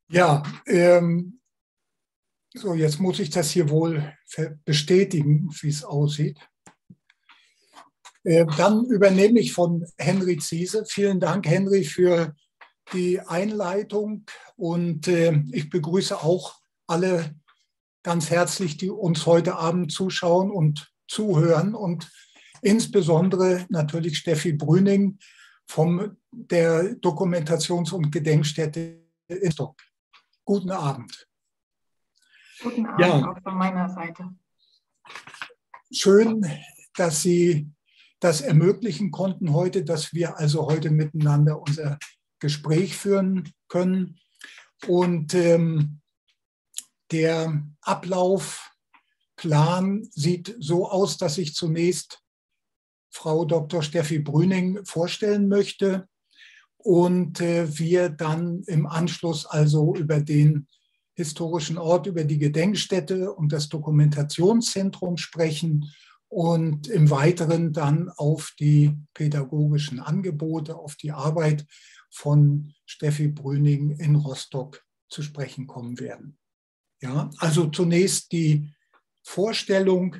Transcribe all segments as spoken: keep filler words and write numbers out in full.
Ja, ähm, so jetzt muss ich das hier wohl bestätigen, wie es aussieht. Äh, dann übernehme ich von Henry Ziese. Vielen Dank, Henry, für die Einleitung und äh, ich begrüße auch alle ganz herzlich, die uns heute Abend zuschauen und zuhören und insbesondere natürlich Steffi Brüning von der Dokumentations- und Gedenkstätte in Rostock. Guten Abend. Guten Abend ja, auch von meiner Seite. Schön, dass Sie das ermöglichen konnten heute, dass wir also heute miteinander unser Gespräch führen können. Und ähm, der Ablaufplan sieht so aus, dass ich zunächst Frau Doktor Steffi Brüning vorstellen möchte und äh, wir dann im Anschluss also über den historischen Ort, über die Gedenkstätte und das Dokumentationszentrum sprechen und im Weiteren dann auf die pädagogischen Angebote, auf die Arbeit von Steffi Brüning in Rostock zu sprechen kommen werden. Ja, also zunächst die Vorstellung.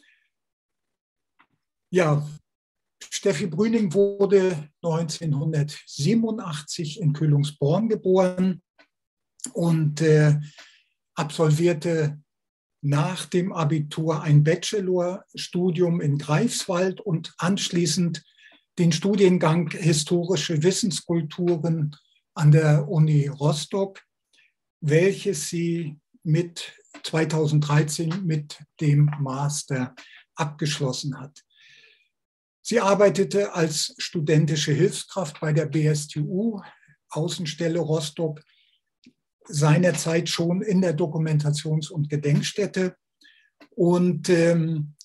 Ja, Steffi Brüning wurde neunzehnhundertsiebenundachtzig in Kühlungsborn geboren und äh, absolvierte nach dem Abitur ein Bachelorstudium in Greifswald und anschließend den Studiengang Historische Wissenskulturen an der Uni Rostock, welches sie mit zweitausenddreizehn mit dem Master abgeschlossen hat. Sie arbeitete als studentische Hilfskraft bei der B S T U, Außenstelle Rostock, seinerzeit schon in der Dokumentations- und Gedenkstätte und ähm,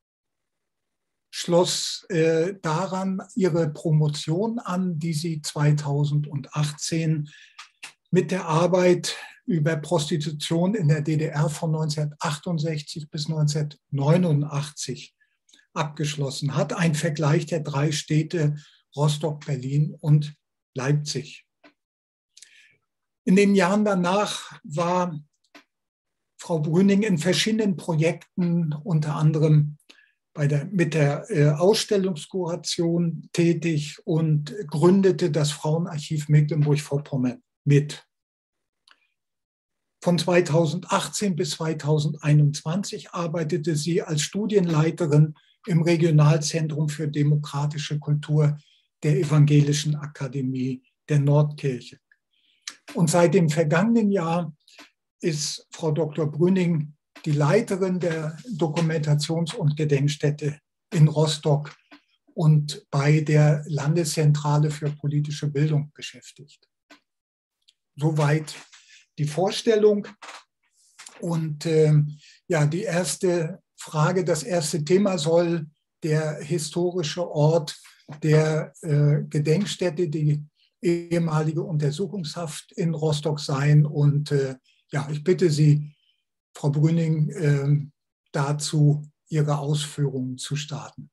schloss äh, daran ihre Promotion an, die sie zweitausendachtzehn mit der Arbeit über Prostitution in der D D R von neunzehnhundertachtundsechzig bis neunzehnhundertneunundachtzig abgeschlossen hat. Ein Vergleich der drei Städte Rostock, Berlin und Leipzig. In den Jahren danach war Frau Brüning in verschiedenen Projekten, unter anderem bei der, mit der äh, Ausstellungskuration tätig und gründete das Frauenarchiv Mecklenburg-Vorpommern mit. Von zweitausendachtzehn bis zweitausendeinundzwanzig arbeitete sie als Studienleiterin im Regionalzentrum für demokratische Kultur der Evangelischen Akademie der Nordkirche. Und seit dem vergangenen Jahr ist Frau Doktor Brüning die Leiterin der Dokumentations- und Gedenkstätte in Rostock und bei der Landeszentrale für politische Bildung beschäftigt. Soweit die Vorstellung. Und äh, ja, die erste Frage, das erste Thema soll der historische Ort der äh, Gedenkstätte, die ehemalige Untersuchungshaft in Rostock sein. Und äh, ja, ich bitte Sie, Frau Brüning, äh, dazu Ihre Ausführungen zu starten.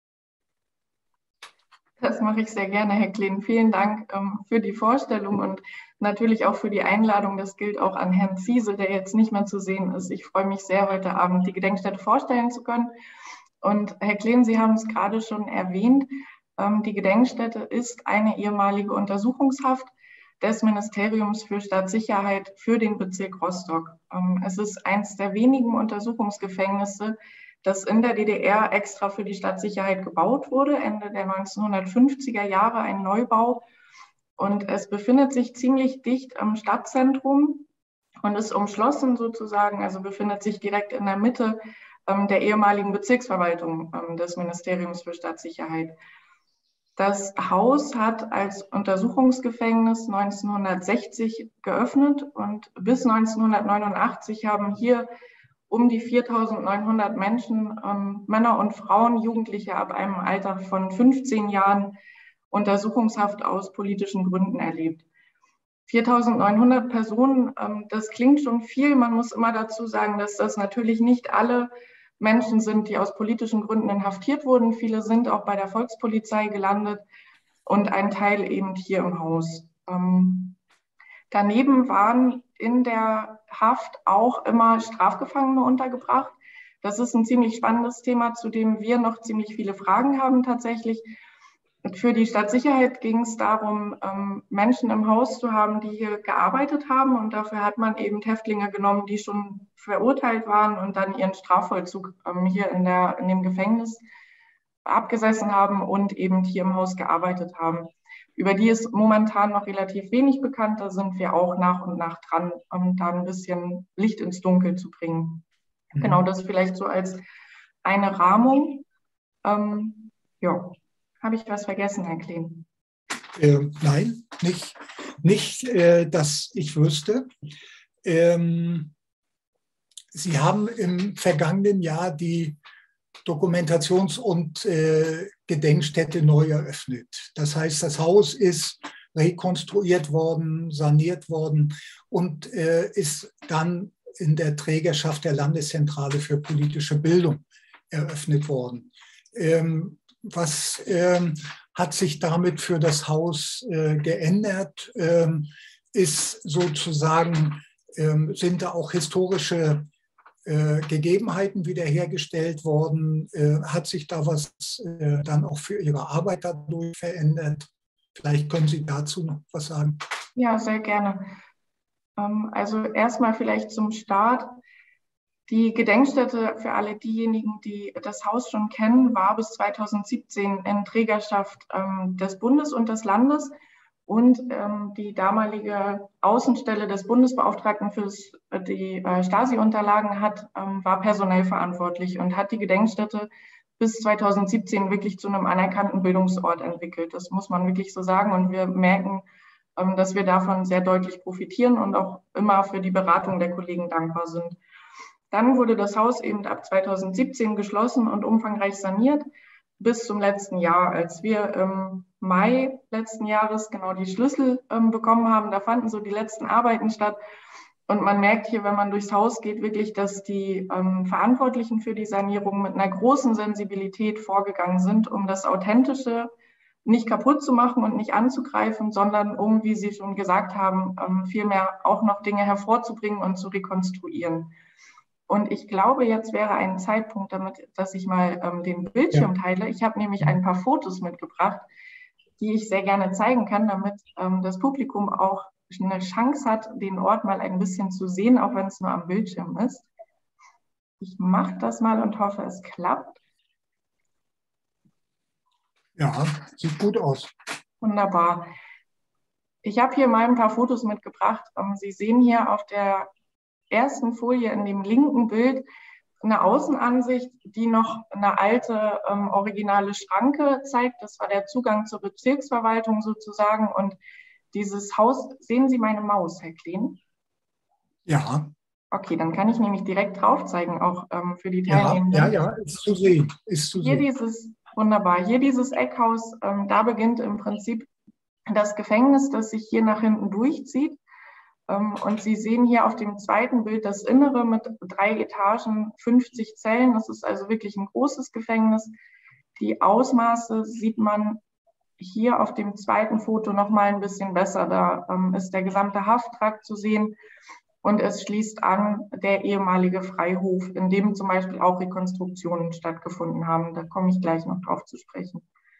Das mache ich sehr gerne, Herr Kleen. Vielen Dank ähm, für die Vorstellung und natürlich auch für die Einladung. Das gilt auch an Herrn Ziese, der jetzt nicht mehr zu sehen ist. Ich freue mich sehr, heute Abend die Gedenkstätte vorstellen zu können. Und Herr Kleen, Sie haben es gerade schon erwähnt, ähm, die Gedenkstätte ist eine ehemalige Untersuchungshaft des Ministeriums für Staatssicherheit für den Bezirk Rostock. Ähm, es ist eines der wenigen Untersuchungsgefängnisse, das in der D D R extra für die Stadtsicherheit gebaut wurde, Ende der neunzehnhundertfünfziger Jahre, ein Neubau. Und es befindet sich ziemlich dicht am Stadtzentrum und ist umschlossen sozusagen, also befindet sich direkt in der Mitte ähm, der ehemaligen Bezirksverwaltung ähm, des Ministeriums für Stadtsicherheit. Das Haus hat als Untersuchungsgefängnis neunzehnhundertsechzig geöffnet und bis neunzehnhundertneunundachtzig haben hier um die viertausendneunhundert Menschen, ähm, Männer und Frauen, Jugendliche ab einem Alter von fünfzehn Jahren Untersuchungshaft aus politischen Gründen erlebt. viertausendneunhundert Personen, ähm, das klingt schon viel. Man muss immer dazu sagen, dass das natürlich nicht alle Menschen sind, die aus politischen Gründen inhaftiert wurden. Viele sind auch bei der Volkspolizei gelandet und ein Teil eben hier im Haus. Ähm, daneben waren in der Haft auch immer Strafgefangene untergebracht. Das ist ein ziemlich spannendes Thema, zu dem wir noch ziemlich viele Fragen haben tatsächlich. Für die Stadtsicherheit ging es darum, ähm, Menschen im Haus zu haben, die hier gearbeitet haben. Und dafür hat man eben Häftlinge genommen, die schon verurteilt waren und dann ihren Strafvollzug ähm, hier in, der, in dem Gefängnis abgesessen haben und eben hier im Haus gearbeitet haben. Über die ist momentan noch relativ wenig bekannt. Da sind wir auch nach und nach dran, um da ein bisschen Licht ins Dunkel zu bringen. Mhm. Genau, das vielleicht so als eine Rahmung. Ähm, ja. Habe ich was vergessen, Herr Kleen? Äh, nein, nicht, nicht äh, dass ich wüsste. Ähm, Sie haben im vergangenen Jahr die Dokumentations- und äh, Gedenkstätte neu eröffnet. Das heißt, das Haus ist rekonstruiert worden, saniert worden und äh, ist dann in der Trägerschaft der Landeszentrale für politische Bildung eröffnet worden. Ähm, Was ähm, hat sich damit für das Haus äh, geändert? Ähm, ist sozusagen, ähm, sind da auch historische äh, Gegebenheiten wiederhergestellt worden? Äh, hat sich da was äh, dann auch für Ihre Arbeit dadurch verändert? Vielleicht können Sie dazu noch was sagen. Ja, sehr gerne. Ähm, also erstmal vielleicht zum Start. Die Gedenkstätte, für alle diejenigen, die das Haus schon kennen, war bis zweitausendsiebzehn in Trägerschaft ähm, des Bundes und des Landes. Und ähm, die damalige Außenstelle des Bundesbeauftragten für die äh, Stasi-Unterlagen hat, ähm, war personell verantwortlich und hat die Gedenkstätte bis zweitausendsiebzehn wirklich zu einem anerkannten Bildungsort entwickelt. Das muss man wirklich so sagen. Und wir merken, ähm, dass wir davon sehr deutlich profitieren und auch immer für die Beratung der Kollegen dankbar sind. Dann wurde das Haus eben ab zweitausendsiebzehn geschlossen und umfangreich saniert bis zum letzten Jahr, als wir im Mai letzten Jahres genau die Schlüssel ähm, bekommen haben. Da fanden so die letzten Arbeiten statt. Und man merkt hier, wenn man durchs Haus geht, wirklich, dass die ähm, Verantwortlichen für die Sanierung mit einer großen Sensibilität vorgegangen sind, um das Authentische nicht kaputt zu machen und nicht anzugreifen, sondern um, wie Sie schon gesagt haben, ähm, vielmehr auch noch Dinge hervorzubringen und zu rekonstruieren. Und ich glaube, jetzt wäre ein Zeitpunkt, damit, dass ich mal ähm, den Bildschirm ja. teile. Ich habe nämlich ein paar Fotos mitgebracht, die ich sehr gerne zeigen kann, damit ähm, das Publikum auch eine Chance hat, den Ort mal ein bisschen zu sehen, auch wenn es nur am Bildschirm ist. Ich mache das mal und hoffe, es klappt. Ja, sieht gut aus. Wunderbar. Ich habe hier mal ein paar Fotos mitgebracht. Sie sehen hier auf der ersten Folie in dem linken Bild eine Außenansicht, die noch eine alte ähm, originale Schranke zeigt. Das war der Zugang zur Bezirksverwaltung sozusagen. Und dieses Haus, sehen Sie meine Maus, Herr Kleen? Ja. Okay, dann kann ich nämlich direkt drauf zeigen, auch ähm, für die Teilnehmenden. Ja, ja, ja, ist zu sehen. Ist zu hier sehen. Dieses, wunderbar, hier dieses Eckhaus, ähm, da beginnt im Prinzip das Gefängnis, das sich hier nach hinten durchzieht. Und Sie sehen hier auf dem zweiten Bild das Innere mit drei Etagen, fünfzig Zellen. Das ist also wirklich ein großes Gefängnis. Die Ausmaße sieht man hier auf dem zweiten Foto noch mal ein bisschen besser. Da ist der gesamte Hafttrakt zu sehen und es schließt an der ehemalige Freihof, in dem zum Beispiel auch Rekonstruktionen stattgefunden haben. Da komme ich gleich noch drauf zu sprechen.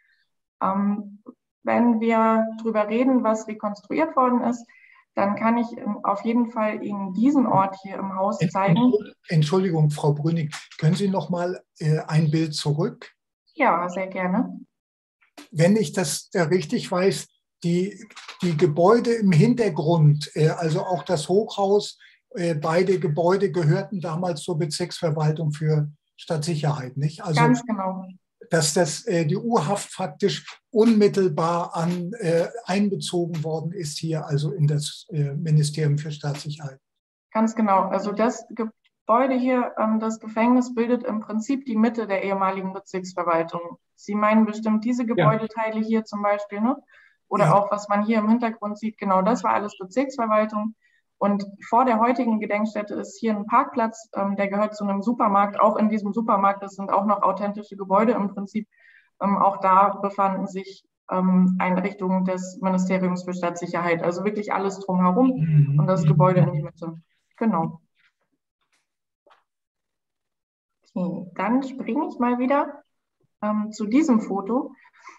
Wenn wir darüber reden, was rekonstruiert worden ist, dann kann ich auf jeden Fall Ihnen diesen Ort hier im Haus zeigen. Entschuldigung, Frau Brüning, können Sie noch mal äh, ein Bild zurück? Ja, sehr gerne. Wenn ich das äh, richtig weiß, die, die Gebäude im Hintergrund, äh, also auch das Hochhaus, äh, beide Gebäude gehörten damals zur Bezirksverwaltung für Stadtsicherheit, nicht? Also, ganz genau. Dass das, äh, die U-Haft faktisch unmittelbar an, äh, einbezogen worden ist hier, also in das äh, Ministerium für Staatssicherheit. Ganz genau. Also das Gebäude hier, ähm, das Gefängnis, bildet im Prinzip die Mitte der ehemaligen Bezirksverwaltung. Sie meinen bestimmt diese Gebäudeteile ja. hier zum Beispiel, ne? Oder ja. auch, was man hier im Hintergrund sieht, genau das war alles Bezirksverwaltung. Und vor der heutigen Gedenkstätte ist hier ein Parkplatz, ähm, der gehört zu einem Supermarkt. Auch in diesem Supermarkt, das sind auch noch authentische Gebäude im Prinzip. Ähm, auch da befanden sich ähm, Einrichtungen des Ministeriums für Stadtsicherheit. Also wirklich alles drumherum und das Gebäude in die Mitte. Genau. Okay, dann springe ich mal wieder ähm, zu diesem Foto.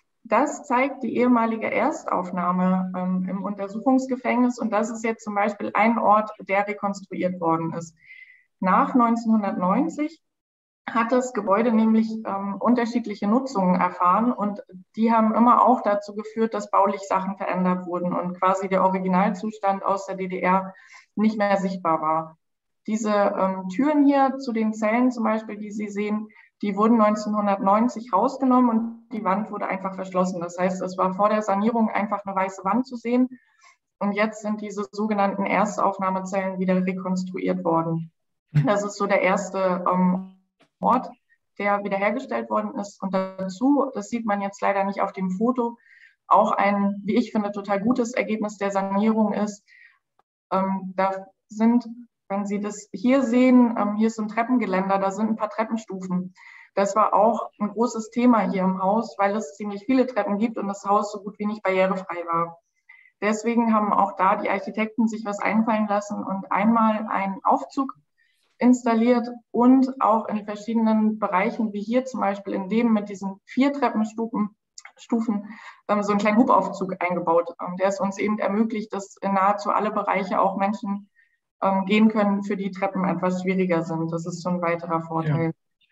Das zeigt die ehemalige Erstaufnahme ähm, im Untersuchungsgefängnis und das ist jetzt zum Beispiel ein Ort, der rekonstruiert worden ist. Nach neunzehnhundertneunzig hat das Gebäude nämlich ähm, unterschiedliche Nutzungen erfahren und die haben immer auch dazu geführt, dass baulich Sachen verändert wurden und quasi der Originalzustand aus der D D R nicht mehr sichtbar war. Diese ähm, Türen hier zu den Zellen zum Beispiel, die Sie sehen, die wurden neunzehnhundertneunzig rausgenommen und die Wand wurde einfach verschlossen. Das heißt, es war vor der Sanierung einfach eine weiße Wand zu sehen und jetzt sind diese sogenannten Erstaufnahmezellen wieder rekonstruiert worden. Das ist so der erste ähm, Ort, der wiederhergestellt worden ist. Und dazu, das sieht man jetzt leider nicht auf dem Foto, auch ein, wie ich finde, total gutes Ergebnis der Sanierung ist. Ähm, da sind, wenn Sie das hier sehen, ähm, hier ist so ein Treppengeländer, da sind ein paar Treppenstufen. Das war auch ein großes Thema hier im Haus, weil es ziemlich viele Treppen gibt und das Haus so gut wie nicht barrierefrei war. Deswegen haben auch da die Architekten sich was einfallen lassen und einmal einen Aufzug installiert und auch in verschiedenen Bereichen, wie hier zum Beispiel in dem mit diesen vier Treppenstufen, Stufen, ähm, so einen kleinen Hubaufzug eingebaut, ähm, der es uns eben ermöglicht, dass in nahezu alle Bereiche auch Menschen ähm, gehen können, für die Treppen etwas schwieriger sind. Das ist so ein weiterer Vorteil.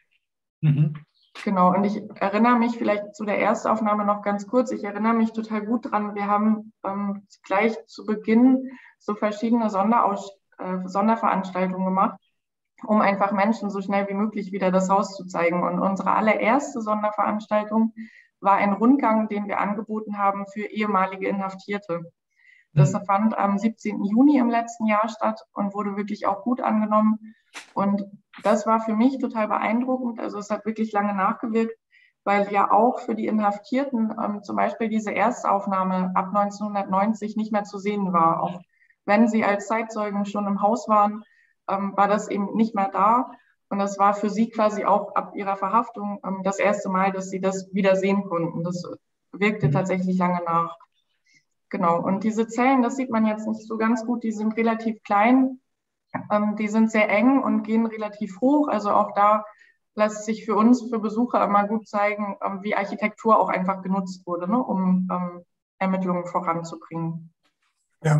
Ja. Mhm. Genau, und ich erinnere mich vielleicht zu der Erstaufnahme noch ganz kurz. Ich erinnere mich total gut dran. Wir haben ähm, gleich zu Beginn so verschiedene Sonderaus äh, Sonderveranstaltungen gemacht, um einfach Menschen so schnell wie möglich wieder das Haus zu zeigen. Und unsere allererste Sonderveranstaltung war ein Rundgang, den wir angeboten haben für ehemalige Inhaftierte. Das mhm. fand am siebzehnten Juni im letzten Jahr statt und wurde wirklich auch gut angenommen. Und das war für mich total beeindruckend. Also es hat wirklich lange nachgewirkt, weil ja auch für die Inhaftierten ähm, zum Beispiel diese Erstaufnahme ab neunzehnhundertneunzig nicht mehr zu sehen war. Auch wenn sie als Zeitzeugen schon im Haus waren, ähm, war das eben nicht mehr da. Und das war für sie quasi auch ab ihrer Verhaftung ähm, das erste Mal, dass sie das wieder sehen konnten. Das wirkte tatsächlich lange nach. Genau, und diese Zellen, das sieht man jetzt nicht so ganz gut, die sind relativ klein, ähm, die sind sehr eng und gehen relativ hoch. Also auch da lässt sich für uns, für Besucher immer gut zeigen, ähm, wie Architektur auch einfach genutzt wurde, ne, um ähm, Ermittlungen voranzubringen. Ja.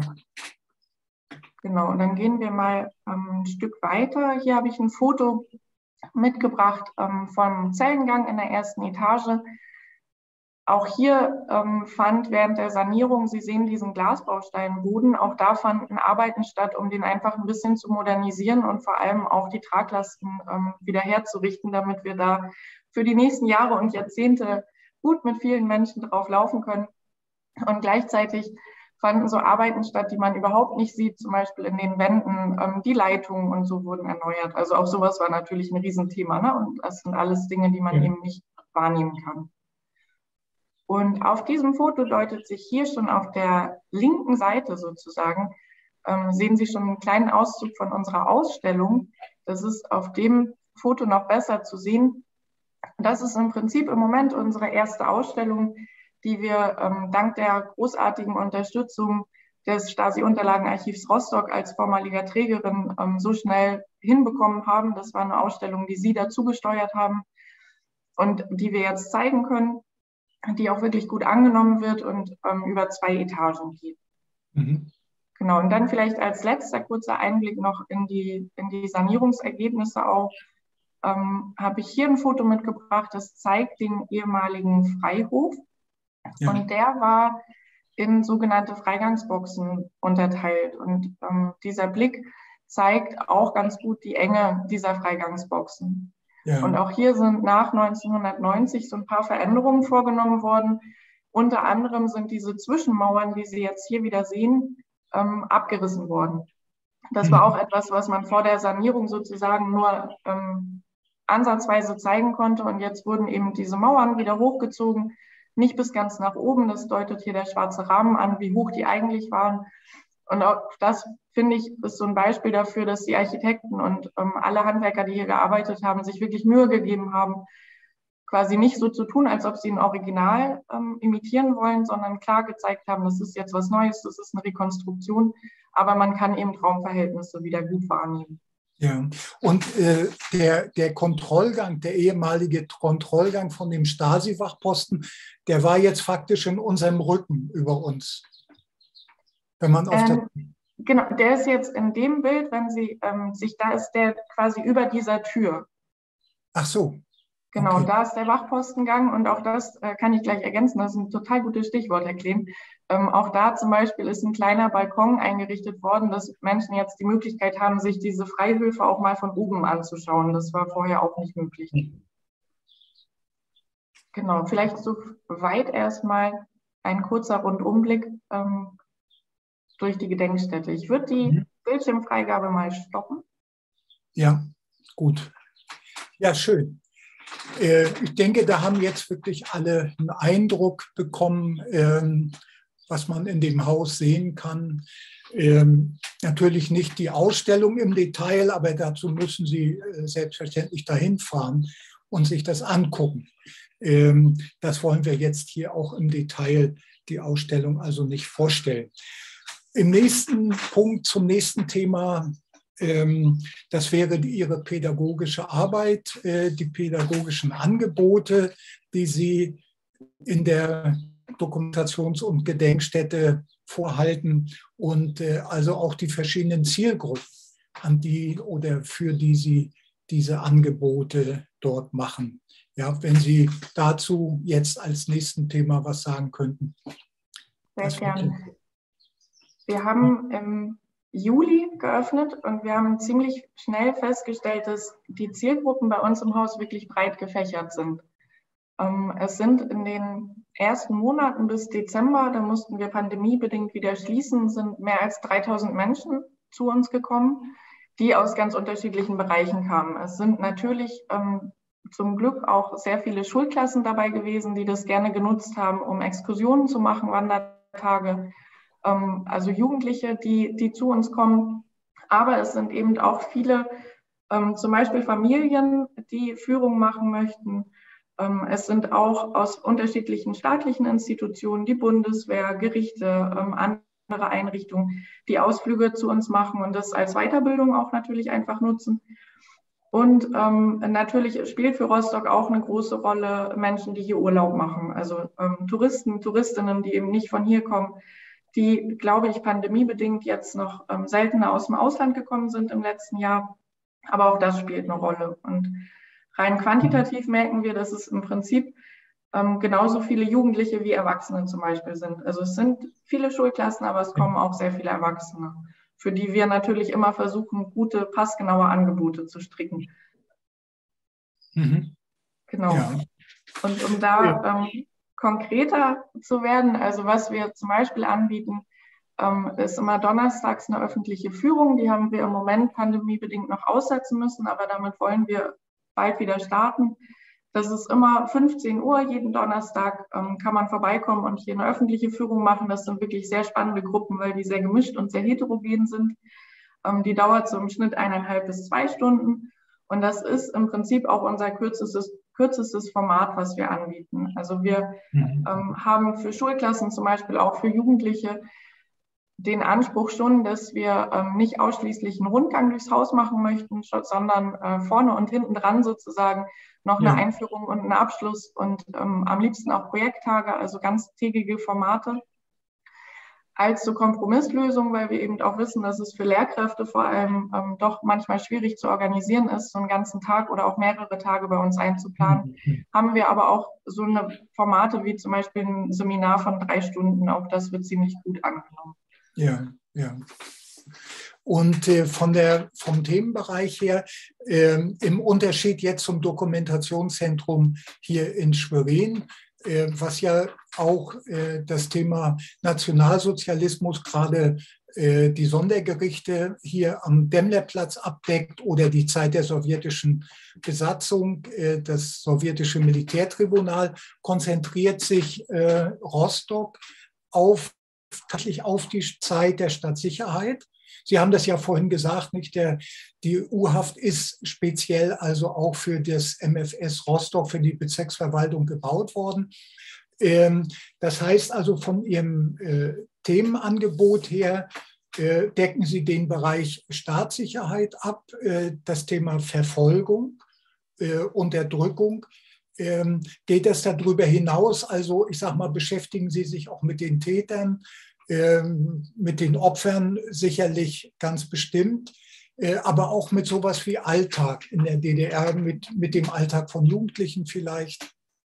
Genau, und dann gehen wir mal ähm, ein Stück weiter. Hier habe ich ein Foto mitgebracht ähm, vom Zellengang in der ersten Etage. Auch hier ähm, fand während der Sanierung, Sie sehen diesen Glasbausteinboden, auch da fanden Arbeiten statt, um den einfach ein bisschen zu modernisieren und vor allem auch die Traglasten ähm, wieder herzurichten, damit wir da für die nächsten Jahre und Jahrzehnte gut mit vielen Menschen drauf laufen können. Und gleichzeitig fanden so Arbeiten statt, die man überhaupt nicht sieht, zum Beispiel in den Wänden, ähm, die Leitungen und so wurden erneuert. Also auch sowas war natürlich ein Riesenthema, ne? Und das sind alles Dinge, die man ja. eben nicht wahrnehmen kann. Und auf diesem Foto deutet sich hier schon auf der linken Seite sozusagen, ähm, sehen Sie schon einen kleinen Auszug von unserer Ausstellung. Das ist auf dem Foto noch besser zu sehen. Das ist im Prinzip im Moment unsere erste Ausstellung, die wir ähm, dank der großartigen Unterstützung des Stasi-Unterlagenarchivs Rostock als vormaliger Trägerin ähm, so schnell hinbekommen haben. Das war eine Ausstellung, die Sie dazu gesteuert haben und die wir jetzt zeigen können, die auch wirklich gut angenommen wird und ähm, über zwei Etagen geht. Mhm. Genau, und dann vielleicht als letzter kurzer Einblick noch in die, in die Sanierungsergebnisse auch. Ähm, habe ich hier ein Foto mitgebracht, das zeigt den ehemaligen Freihof. Ja. Und der war in sogenannte Freigangsboxen unterteilt. Und ähm, dieser Blick zeigt auch ganz gut die Enge dieser Freigangsboxen. Ja. Und auch hier sind nach neunzehnhundertneunzig so ein paar Veränderungen vorgenommen worden. Unter anderem sind diese Zwischenmauern, die Sie jetzt hier wieder sehen, ähm, abgerissen worden. Das war auch etwas, was man vor der Sanierung sozusagen nur ähm, ansatzweise zeigen konnte. Und jetzt wurden eben diese Mauern wieder hochgezogen, nicht bis ganz nach oben. Das deutet hier der schwarze Rahmen an, wie hoch die eigentlich waren. Und auch das, finde ich, ist so ein Beispiel dafür, dass die Architekten und ähm, alle Handwerker, die hier gearbeitet haben, sich wirklich Mühe gegeben haben, quasi nicht so zu tun, als ob sie ein Original ähm, imitieren wollen, sondern klar gezeigt haben, das ist jetzt was Neues, das ist eine Rekonstruktion, aber man kann eben Raumverhältnisse wieder gut wahrnehmen. Ja, und äh, der, der Kontrollgang, der ehemalige Kontrollgang von dem Stasi-Wachposten, der war jetzt faktisch in unserem Rücken über uns. Wenn man auf ähm, der genau, der ist jetzt in dem Bild, wenn Sie ähm, sich, da ist der quasi über dieser Tür. Ach so. Genau, Okay. da ist der Wachpostengang und auch das äh, kann ich gleich ergänzen, das ist ein total gutes Stichwort, Herr Klehm. Ähm, auch da zum Beispiel ist ein kleiner Balkon eingerichtet worden, dass Menschen jetzt die Möglichkeit haben, sich diese Freihöfe auch mal von oben anzuschauen. Das war vorher auch nicht möglich. Genau, vielleicht so weit erstmal ein kurzer Rundumblick ähm, durch die Gedenkstätte. Ich würde die mhm. Bildschirmfreigabe mal stoppen. Ja, gut. Ja, schön. Ich denke, da haben jetzt wirklich alle einen Eindruck bekommen, was man in dem Haus sehen kann. Natürlich nicht die Ausstellung im Detail, aber dazu müssen Sie selbstverständlich dahin fahren und sich das angucken. Das wollen wir jetzt hier auch im Detail, die Ausstellung also nicht vorstellen. Im nächsten Punkt, zum nächsten Thema, das wäre Ihre pädagogische Arbeit, die pädagogischen Angebote, die Sie in der Dokumentations- und Gedenkstätte vorhalten und also auch die verschiedenen Zielgruppen, an die oder für die Sie diese Angebote dort machen. Ja, wenn Sie dazu jetzt als nächsten Thema was sagen könnten. Sehr gerne. Wir haben im Juli geöffnet und wir haben ziemlich schnell festgestellt, dass die Zielgruppen bei uns im Haus wirklich breit gefächert sind. Es sind in den ersten Monaten bis Dezember, da mussten wir pandemiebedingt wieder schließen, sind mehr als dreitausend Menschen zu uns gekommen, die aus ganz unterschiedlichen Bereichen kamen. Es sind natürlich ähm, zum Glück auch sehr viele Schulklassen dabei gewesen, die das gerne genutzt haben, um Exkursionen zu machen, Wandertage. Also Jugendliche, die, die zu uns kommen. Aber es sind eben auch viele, ähm, zum Beispiel Familien, die Führung machen möchten. Ähm, es sind auch aus unterschiedlichen staatlichen Institutionen, die Bundeswehr, Gerichte, ähm, andere Einrichtungen, die Ausflüge zu uns machen und das als Weiterbildung auch natürlich einfach nutzen. Und ähm, natürlich spielt für Rostock auch eine große Rolle Menschen, die hier Urlaub machen. Also ähm, Touristen, Touristinnen, die eben nicht von hier kommen, die, glaube ich, pandemiebedingt jetzt noch ähm, seltener aus dem Ausland gekommen sind im letzten Jahr. Aber auch das spielt eine Rolle. Und rein quantitativ merken wir, dass es im Prinzip ähm, genauso viele Jugendliche wie Erwachsene zum Beispiel sind. Also es sind viele Schulklassen, aber es kommen auch sehr viele Erwachsene, für die wir natürlich immer versuchen, gute, passgenaue Angebote zu stricken. Mhm. Genau. Ja. Und um da ähm, konkreter zu werden, also was wir zum Beispiel anbieten, ähm, ist immer donnerstags eine öffentliche Führung. Die haben wir im Moment pandemiebedingt noch aussetzen müssen, aber damit wollen wir bald wieder starten. Das ist immer fünfzehn Uhr, jeden Donnerstag ähm, kann man vorbeikommen und hier eine öffentliche Führung machen. Das sind wirklich sehr spannende Gruppen, weil die sehr gemischt und sehr heterogen sind. Ähm, die dauert so im Schnitt eineinhalb bis zwei Stunden. Und das ist im Prinzip auch unser kürzestes kürzestes Format, was wir anbieten. Also wir mhm. ähm, haben für Schulklassen, zum Beispiel auch für Jugendliche, den Anspruch schon, dass wir ähm, nicht ausschließlich einen Rundgang durchs Haus machen möchten, sondern äh, vorne und hinten dran sozusagen noch eine ja. Einführung und einen Abschluss und ähm, am liebsten auch Projekttage, also ganztägige Formate. Als so Kompromisslösung, weil wir eben auch wissen, dass es für Lehrkräfte vor allem ähm, doch manchmal schwierig zu organisieren ist, so einen ganzen Tag oder auch mehrere Tage bei uns einzuplanen, mhm. haben wir aber auch so eine Formate wie zum Beispiel ein Seminar von drei Stunden, auch das wird ziemlich gut angenommen. Ja, ja. Und äh, von der, vom Themenbereich her, äh, im Unterschied jetzt zum Dokumentationszentrum hier in Schwerin, äh, was ja auch äh, das Thema Nationalsozialismus, gerade äh, die Sondergerichte hier am Demmlerplatz abdeckt oder die Zeit der sowjetischen Besatzung, äh, das sowjetische Militärtribunal, konzentriert sich äh, Rostock auf, tatsächlich auf die Zeit der Stadtsicherheit. Sie haben das ja vorhin gesagt, nicht? Der, die U-Haft ist speziell also auch für das M F S Rostock, für die Bezirksverwaltung gebaut worden. Ähm, das heißt also, von Ihrem äh, Themenangebot her äh, decken Sie den Bereich Staatssicherheit ab, äh, das Thema Verfolgung äh, Unterdrückung. Ähm, geht es darüber hinaus? Also ich sage mal, beschäftigen Sie sich auch mit den Tätern, ähm, mit den Opfern sicherlich ganz bestimmt, äh, aber auch mit sowas wie Alltag in der D D R, mit, mit dem Alltag von Jugendlichen vielleicht?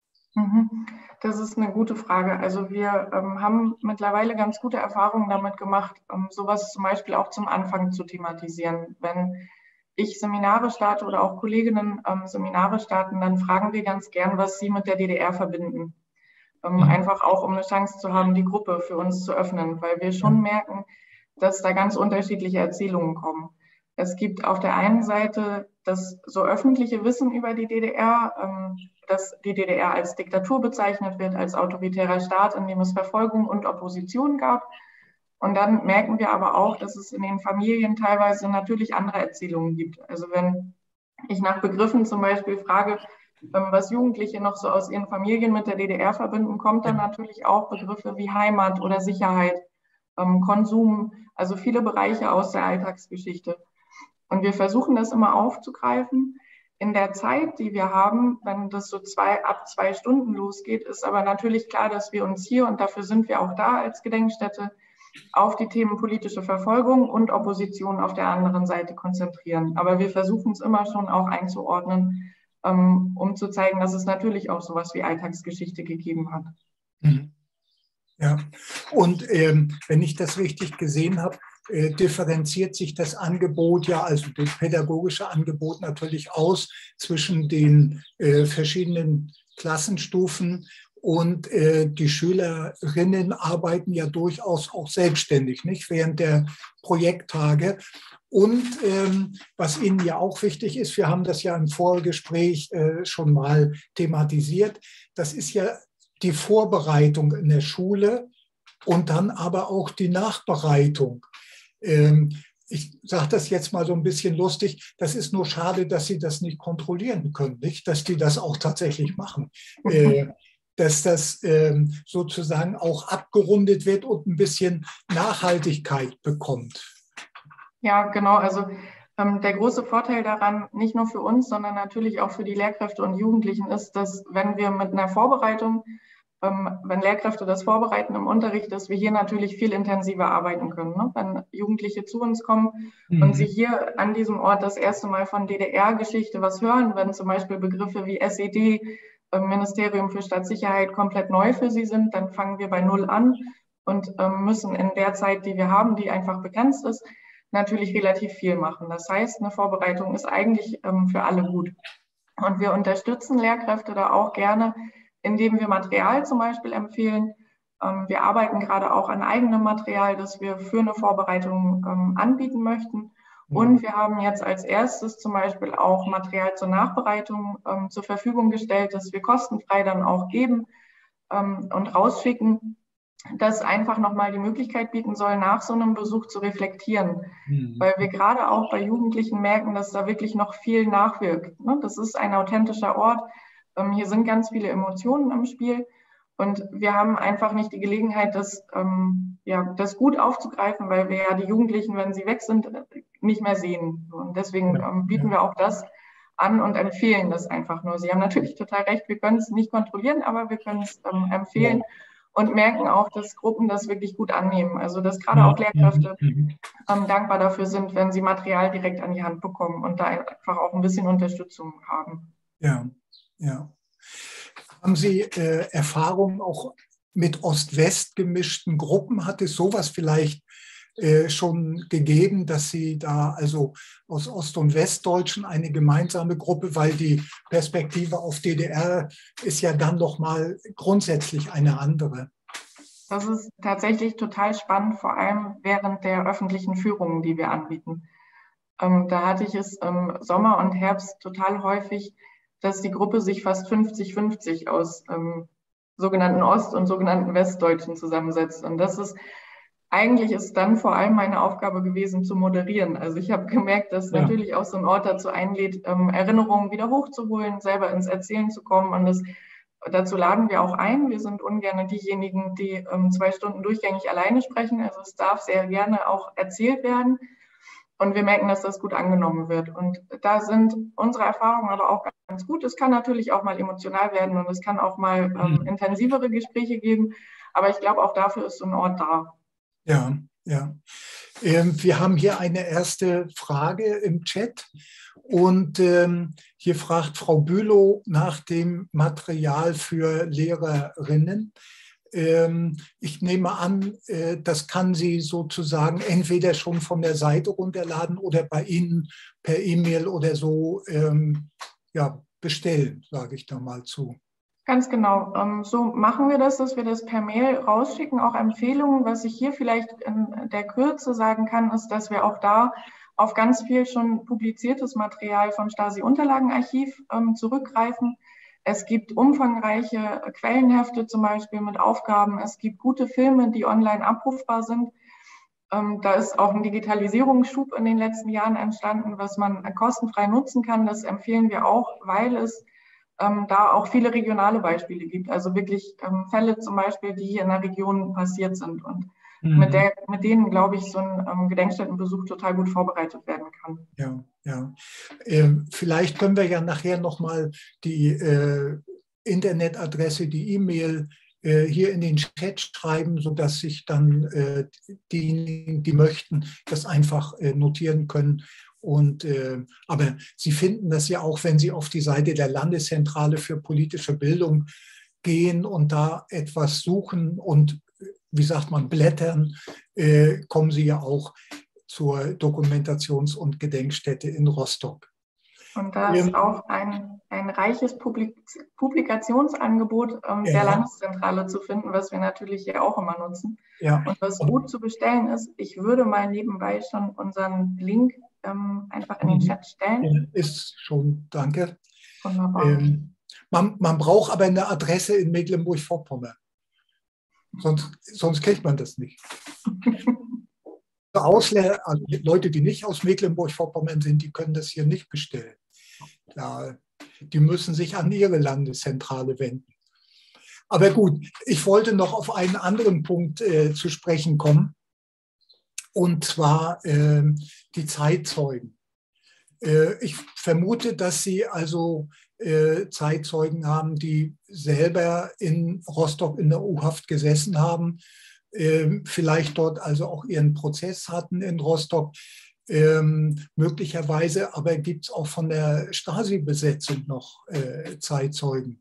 Das ist eine gute Frage. Also wir ähm, haben mittlerweile ganz gute Erfahrungen damit gemacht, um sowas zum Beispiel auch zum Anfang zu thematisieren. Wenn ich Seminare starte oder auch Kolleginnen ähm, Seminare starten, dann fragen wir ganz gern, was sie mit der D D R verbinden. Ähm, mhm. Einfach auch, um eine Chance zu haben, die Gruppe für uns zu öffnen, weil wir schon merken, dass da ganz unterschiedliche Erzählungen kommen. Es gibt auf der einen Seite das so öffentliche Wissen über die D D R, ähm, dass die D D R als Diktatur bezeichnet wird, als autoritärer Staat, in dem es Verfolgung und Opposition gab. Und dann merken wir aber auch, dass es in den Familien teilweise natürlich andere Erzählungen gibt. Also wenn ich nach Begriffen zum Beispiel frage, was Jugendliche noch so aus ihren Familien mit der D D R verbinden, kommt dann natürlich auch Begriffe wie Heimat oder Sicherheit, Konsum, also viele Bereiche aus der Alltagsgeschichte. Und wir versuchen das immer aufzugreifen. In der Zeit, die wir haben, wenn das so zwei, ab zwei Stunden losgeht, ist aber natürlich klar, dass wir uns hier, und dafür sind wir auch da als Gedenkstätte, auf die Themen politische Verfolgung und Opposition auf der anderen Seite konzentrieren. Aber wir versuchen es immer schon auch einzuordnen, ähm, um zu zeigen, dass es natürlich auch sowas wie Alltagsgeschichte gegeben hat. Ja, und ähm, wenn ich das richtig gesehen habe, äh, differenziert sich das Angebot ja, also das pädagogische Angebot natürlich aus zwischen den äh, verschiedenen Klassenstufen. Und äh, die Schülerinnen arbeiten ja durchaus auch selbstständig, nicht, während der Projekttage. Und ähm, was Ihnen ja auch wichtig ist, wir haben das ja im Vorgespräch äh, schon mal thematisiert, das ist ja die Vorbereitung in der Schule und dann aber auch die Nachbereitung. Ähm, ich sage das jetzt mal so ein bisschen lustig, das ist nur schade, dass Sie das nicht kontrollieren können, nicht, dass die das auch tatsächlich machen. Äh, dass das ähm, sozusagen auch abgerundet wird und ein bisschen Nachhaltigkeit bekommt. Ja, genau. Also ähm, der große Vorteil daran, nicht nur für uns, sondern natürlich auch für die Lehrkräfte und Jugendlichen ist, dass wenn wir mit einer Vorbereitung, ähm, wenn Lehrkräfte das vorbereiten im Unterricht, dass wir hier natürlich viel intensiver arbeiten können. Ne? Wenn Jugendliche zu uns kommen mhm. und sie hier an diesem Ort das erste Mal von D D R-Geschichte was hören, wenn zum Beispiel Begriffe wie S E D, Ministerium für Staatssicherheit, komplett neu für sie sind, dann fangen wir bei Null an und ähm, müssen in der Zeit, die wir haben, die einfach begrenzt ist, natürlich relativ viel machen. Das heißt, eine Vorbereitung ist eigentlich ähm, für alle gut. Und wir unterstützen Lehrkräfte da auch gerne, indem wir Material zum Beispiel empfehlen. Ähm, wir arbeiten gerade auch an eigenem Material, das wir für eine Vorbereitung ähm, anbieten möchten. Und wir haben jetzt als erstes zum Beispiel auch Material zur Nachbereitung ähm, zur Verfügung gestellt, das wir kostenfrei dann auch geben ähm, und rausschicken, das einfach nochmal die Möglichkeit bieten soll, nach so einem Besuch zu reflektieren. Mhm. Weil wir gerade auch bei Jugendlichen merken, dass da wirklich noch viel nachwirkt. Ne? Das ist ein authentischer Ort. Ähm, hier sind ganz viele Emotionen im Spiel. Und wir haben einfach nicht die Gelegenheit, das, ähm, ja, das gut aufzugreifen, weil wir ja die Jugendlichen, wenn sie weg sind, nicht mehr sehen. Und deswegen ähm, bieten wir auch das an und empfehlen das einfach nur. Sie haben natürlich total recht, wir können es nicht kontrollieren, aber wir können es ähm, empfehlen und merken auch, dass Gruppen das wirklich gut annehmen. Also dass gerade auch Lehrkräfte ähm, dankbar dafür sind, wenn sie Material direkt an die Hand bekommen und da einfach auch ein bisschen Unterstützung haben. Ja, ja. Haben Sie äh, Erfahrungen auch mit Ost-West gemischten Gruppen? Hat es sowas vielleicht äh, schon gegeben, dass Sie da also aus Ost- und Westdeutschen eine gemeinsame Gruppe, weil die Perspektive auf D D R ist ja dann doch mal grundsätzlich eine andere? Das ist tatsächlich total spannend, vor allem während der öffentlichen Führungen, die wir anbieten. Ähm, da hatte ich es im Sommer und Herbst total häufig, dass die Gruppe sich fast fünfzig fünfzig aus ähm, sogenannten Ost- und sogenannten Westdeutschen zusammensetzt. Und das ist Eigentlich ist dann vor allem meine Aufgabe gewesen, zu moderieren. Also ich habe gemerkt, dass Ja. natürlich auch so ein Ort dazu einlädt, ähm, Erinnerungen wieder hochzuholen, selber ins Erzählen zu kommen. Und das, dazu laden wir auch ein. Wir sind ungern diejenigen, die ähm, zwei Stunden durchgängig alleine sprechen. Also es darf sehr gerne auch erzählt werden. Und wir merken, dass das gut angenommen wird. Und da sind unsere Erfahrungen aber auch ganz gut. Es kann natürlich auch mal emotional werden und es kann auch mal ähm, intensivere Gespräche geben. Aber ich glaube, auch dafür ist so ein Ort da. Ja, ja. Ähm, wir haben hier eine erste Frage im Chat. Und ähm, hier fragt Frau Bülow nach dem Material für Lehrerinnen. Ähm, ich nehme an, äh, das kann sie sozusagen entweder schon von der Seite runterladen oder bei Ihnen per E-Mail oder so ähm, ja, bestellen, sage ich da mal zu. Ganz genau. Ähm, so machen wir das, dass wir das per Mail rausschicken, auch Empfehlungen. Was ich hier vielleicht in der Kürze sagen kann, ist, dass wir auch da auf ganz viel schon publiziertes Material vom Stasi-Unterlagenarchiv ähm, zurückgreifen. Es gibt umfangreiche Quellenhefte zum Beispiel mit Aufgaben. Es gibt gute Filme, die online abrufbar sind. Ähm, da ist auch ein Digitalisierungsschub in den letzten Jahren entstanden, was man kostenfrei nutzen kann. Das empfehlen wir auch, weil es ähm, da auch viele regionale Beispiele gibt. Also wirklich ähm, Fälle zum Beispiel, die hier in der Region passiert sind und mhm. mit, der, mit denen, glaube ich, so ein ähm, Gedenkstättenbesuch total gut vorbereitet werden kann. Ja, ja. Ähm, vielleicht können wir ja nachher nochmal die äh, Internetadresse, die E-Mail äh, hier in den Chat schreiben, sodass sich dann äh, diejenigen, die möchten, das einfach äh, notieren können. Und, äh, aber Sie finden das ja auch, wenn Sie auf die Seite der Landeszentrale für politische Bildung gehen und da etwas suchen und, wie sagt man, blättern, äh, kommen Sie ja auch zur Dokumentations- und Gedenkstätte in Rostock. Und da ist auch ein, ein reiches Publik Publikationsangebot ähm, ja. der Landeszentrale zu finden, was wir natürlich hier auch immer nutzen. Ja. Und was gut zu bestellen ist, ich würde mal nebenbei schon unseren Link ähm, einfach in den Chat stellen. Ist schon, danke. Ähm, man, man braucht aber eine Adresse in Mecklenburg-Vorpommern. Sonst, sonst kriegt man das nicht. Ausländer, also Leute, die nicht aus Mecklenburg-Vorpommern sind, die können das hier nicht bestellen. Ja, die müssen sich an ihre Landeszentrale wenden. Aber gut, ich wollte noch auf einen anderen Punkt äh, zu sprechen kommen, und zwar äh, die Zeitzeugen. Äh, ich vermute, dass Sie also äh, Zeitzeugen haben, die selber in Rostock in der U-Haft gesessen haben, äh, vielleicht dort also auch ihren Prozess hatten in Rostock. Ähm, möglicherweise aber gibt es auch von der Stasi-Besetzung noch äh, Zeitzeugen.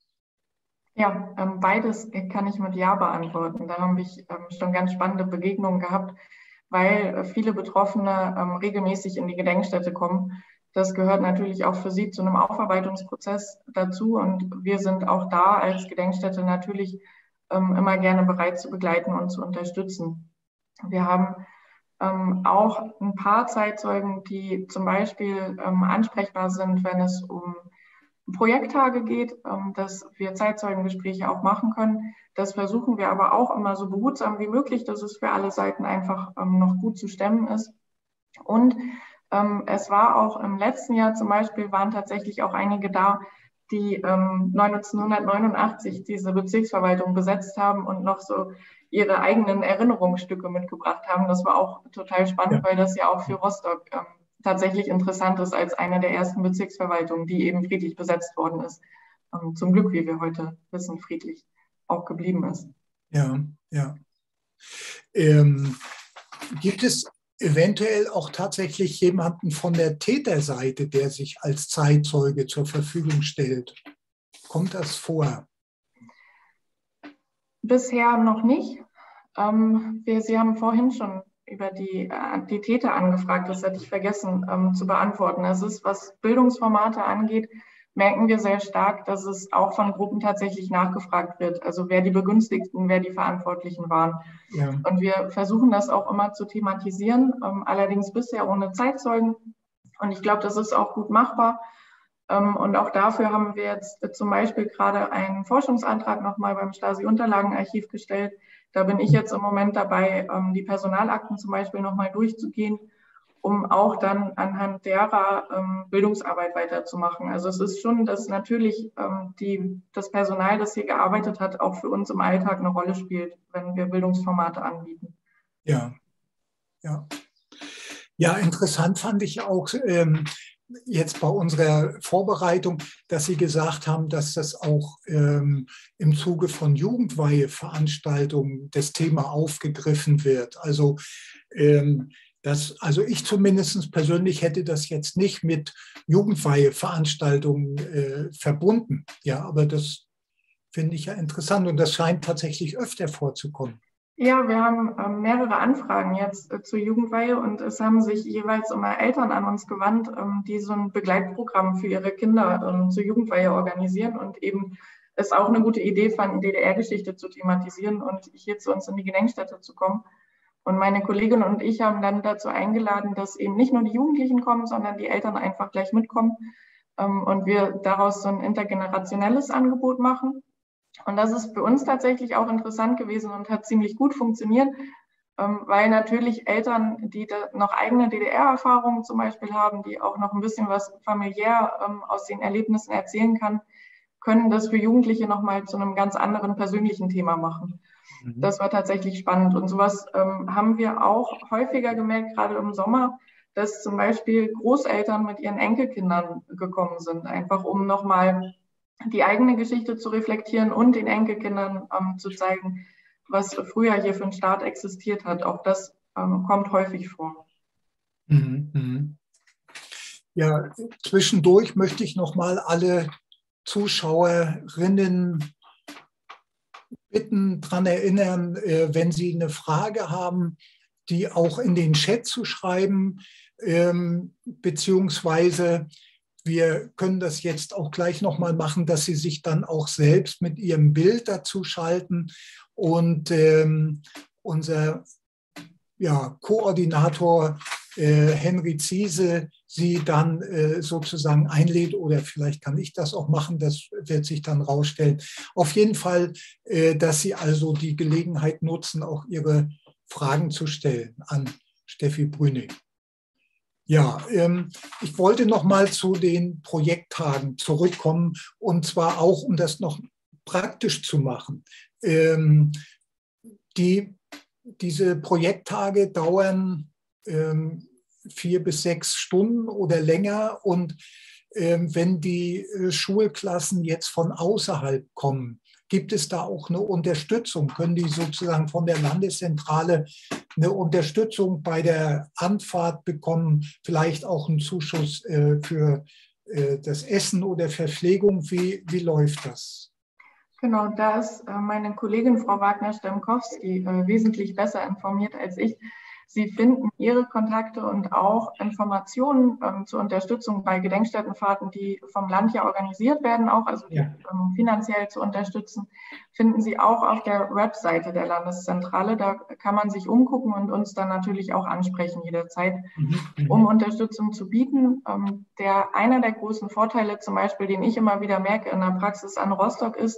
Ja, ähm, beides kann ich mit Ja beantworten. Da habe ich ähm, schon ganz spannende Begegnungen gehabt, weil äh, viele Betroffene ähm, regelmäßig in die Gedenkstätte kommen. Das gehört natürlich auch für sie zu einem Aufarbeitungsprozess dazu. Und wir sind auch da als Gedenkstätte natürlich ähm, immer gerne bereit zu begleiten und zu unterstützen. Wir haben ähm, auch ein paar Zeitzeugen, die zum Beispiel ähm, ansprechbar sind, wenn es um Projekttage geht, ähm, dass wir Zeitzeugengespräche auch machen können. Das versuchen wir aber auch immer so behutsam wie möglich, dass es für alle Seiten einfach ähm, noch gut zu stemmen ist. Und ähm, es war auch im letzten Jahr zum Beispiel, waren tatsächlich auch einige da, die ähm, neunzehnhundertneunundachtzig diese Bezirksverwaltung besetzt haben und noch so ihre eigenen Erinnerungsstücke mitgebracht haben. Das war auch total spannend, ja. weil das ja auch für Rostock ähm, tatsächlich interessant ist als eine der ersten Bezirksverwaltungen, die eben friedlich besetzt worden ist. Ähm, zum Glück, wie wir heute wissen, friedlich auch geblieben ist. Ja, ja. Ähm, gibt es eventuell auch tatsächlich jemanden von der Täterseite, der sich als Zeitzeuge zur Verfügung stellt? Kommt das vor? Bisher noch nicht. Ähm, wir, Sie haben vorhin schon über die, äh, die Täter angefragt, das hätte ich vergessen ähm, zu beantworten. Es ist, was Bildungsformate angeht, merken wir sehr stark, dass es auch von Gruppen tatsächlich nachgefragt wird. Also wer die Begünstigten, wer die Verantwortlichen waren. Ja. Und wir versuchen das auch immer zu thematisieren, ähm, allerdings bisher ohne Zeitzeugen. Und ich glaube, das ist auch gut machbar. Und auch dafür haben wir jetzt zum Beispiel gerade einen Forschungsantrag nochmal beim Stasi-Unterlagenarchiv gestellt. Da bin ich jetzt im Moment dabei, die Personalakten zum Beispiel nochmal durchzugehen, um auch dann anhand derer Bildungsarbeit weiterzumachen. Also es ist schon, dass natürlich die, das Personal, das hier gearbeitet hat, auch für uns im Alltag eine Rolle spielt, wenn wir Bildungsformate anbieten. Ja, ja. Ja, interessant fand ich auch, ähm, jetzt bei unserer Vorbereitung, dass Sie gesagt haben, dass das auch ähm, im Zuge von Jugendweiheveranstaltungen das Thema aufgegriffen wird. Also, ähm, das, also ich zumindest persönlich hätte das jetzt nicht mit Jugendweiheveranstaltungen äh, verbunden. Ja, aber das finde ich ja interessant und das scheint tatsächlich öfter vorzukommen. Ja, wir haben ähm, mehrere Anfragen jetzt äh, zur Jugendweihe und es haben sich jeweils immer Eltern an uns gewandt, ähm, die so ein Begleitprogramm für ihre Kinder ähm, zur Jugendweihe organisieren und eben es auch eine gute Idee fanden, D D R-Geschichte zu thematisieren und hier zu uns in die Gedenkstätte zu kommen. Und meine Kollegin und ich haben dann dazu eingeladen, dass eben nicht nur die Jugendlichen kommen, sondern die Eltern einfach gleich mitkommen ähm, und wir daraus so ein intergenerationelles Angebot machen. Und das ist für uns tatsächlich auch interessant gewesen und hat ziemlich gut funktioniert, weil natürlich Eltern, die noch eigene D D R-Erfahrungen zum Beispiel haben, die auch noch ein bisschen was familiär aus den Erlebnissen erzählen kann, können das für Jugendliche nochmal zu einem ganz anderen persönlichen Thema machen. Mhm. Das war tatsächlich spannend. Und sowas haben wir auch häufiger gemerkt, gerade im Sommer, dass zum Beispiel Großeltern mit ihren Enkelkindern gekommen sind, einfach um nochmal die eigene Geschichte zu reflektieren und den Enkelkindern ähm, zu zeigen, was früher hier für einen Staat existiert hat. Auch das ähm, kommt häufig vor. Mhm. Ja, zwischendurch möchte ich noch mal alle Zuschauerinnen bitten, daran erinnern, äh, wenn sie eine Frage haben, die auch in den Chat zu schreiben, ähm, beziehungsweise wir können das jetzt auch gleich nochmal machen, dass Sie sich dann auch selbst mit Ihrem Bild dazu schalten und ähm, unser ja, Koordinator äh, Henry Ziese Sie dann äh, sozusagen einlädt oder vielleicht kann ich das auch machen, das wird sich dann rausstellen. Auf jeden Fall, äh, dass Sie also die Gelegenheit nutzen, auch Ihre Fragen zu stellen an Steffi Brüning. Ja, ähm, ich wollte noch mal zu den Projekttagen zurückkommen und zwar auch, um das noch praktisch zu machen. Ähm, die, diese Projekttage dauern ähm, vier bis sechs Stunden oder länger und ähm, wenn die äh, Schulklassen jetzt von außerhalb kommen, gibt es da auch eine Unterstützung? Können die sozusagen von der Landeszentrale eine Unterstützung bei der Anfahrt bekommen, vielleicht auch einen Zuschuss äh, für äh, das Essen oder Verpflegung? Wie, wie läuft das? Genau, da ist äh, meine Kollegin Frau Wagner-Stemkowski äh, wesentlich besser informiert als ich. Sie finden ihre Kontakte und auch Informationen ähm, zur Unterstützung bei Gedenkstättenfahrten, die vom Land ja organisiert werden, auch also die, ja. ähm, finanziell zu unterstützen, finden Sie auch auf der Webseite der Landeszentrale. Da kann man sich umgucken und uns dann natürlich auch ansprechen jederzeit, mhm. um Unterstützung zu bieten. Ähm, der, einer der großen Vorteile zum Beispiel, den ich immer wieder merke in der Praxis an Rostock ist,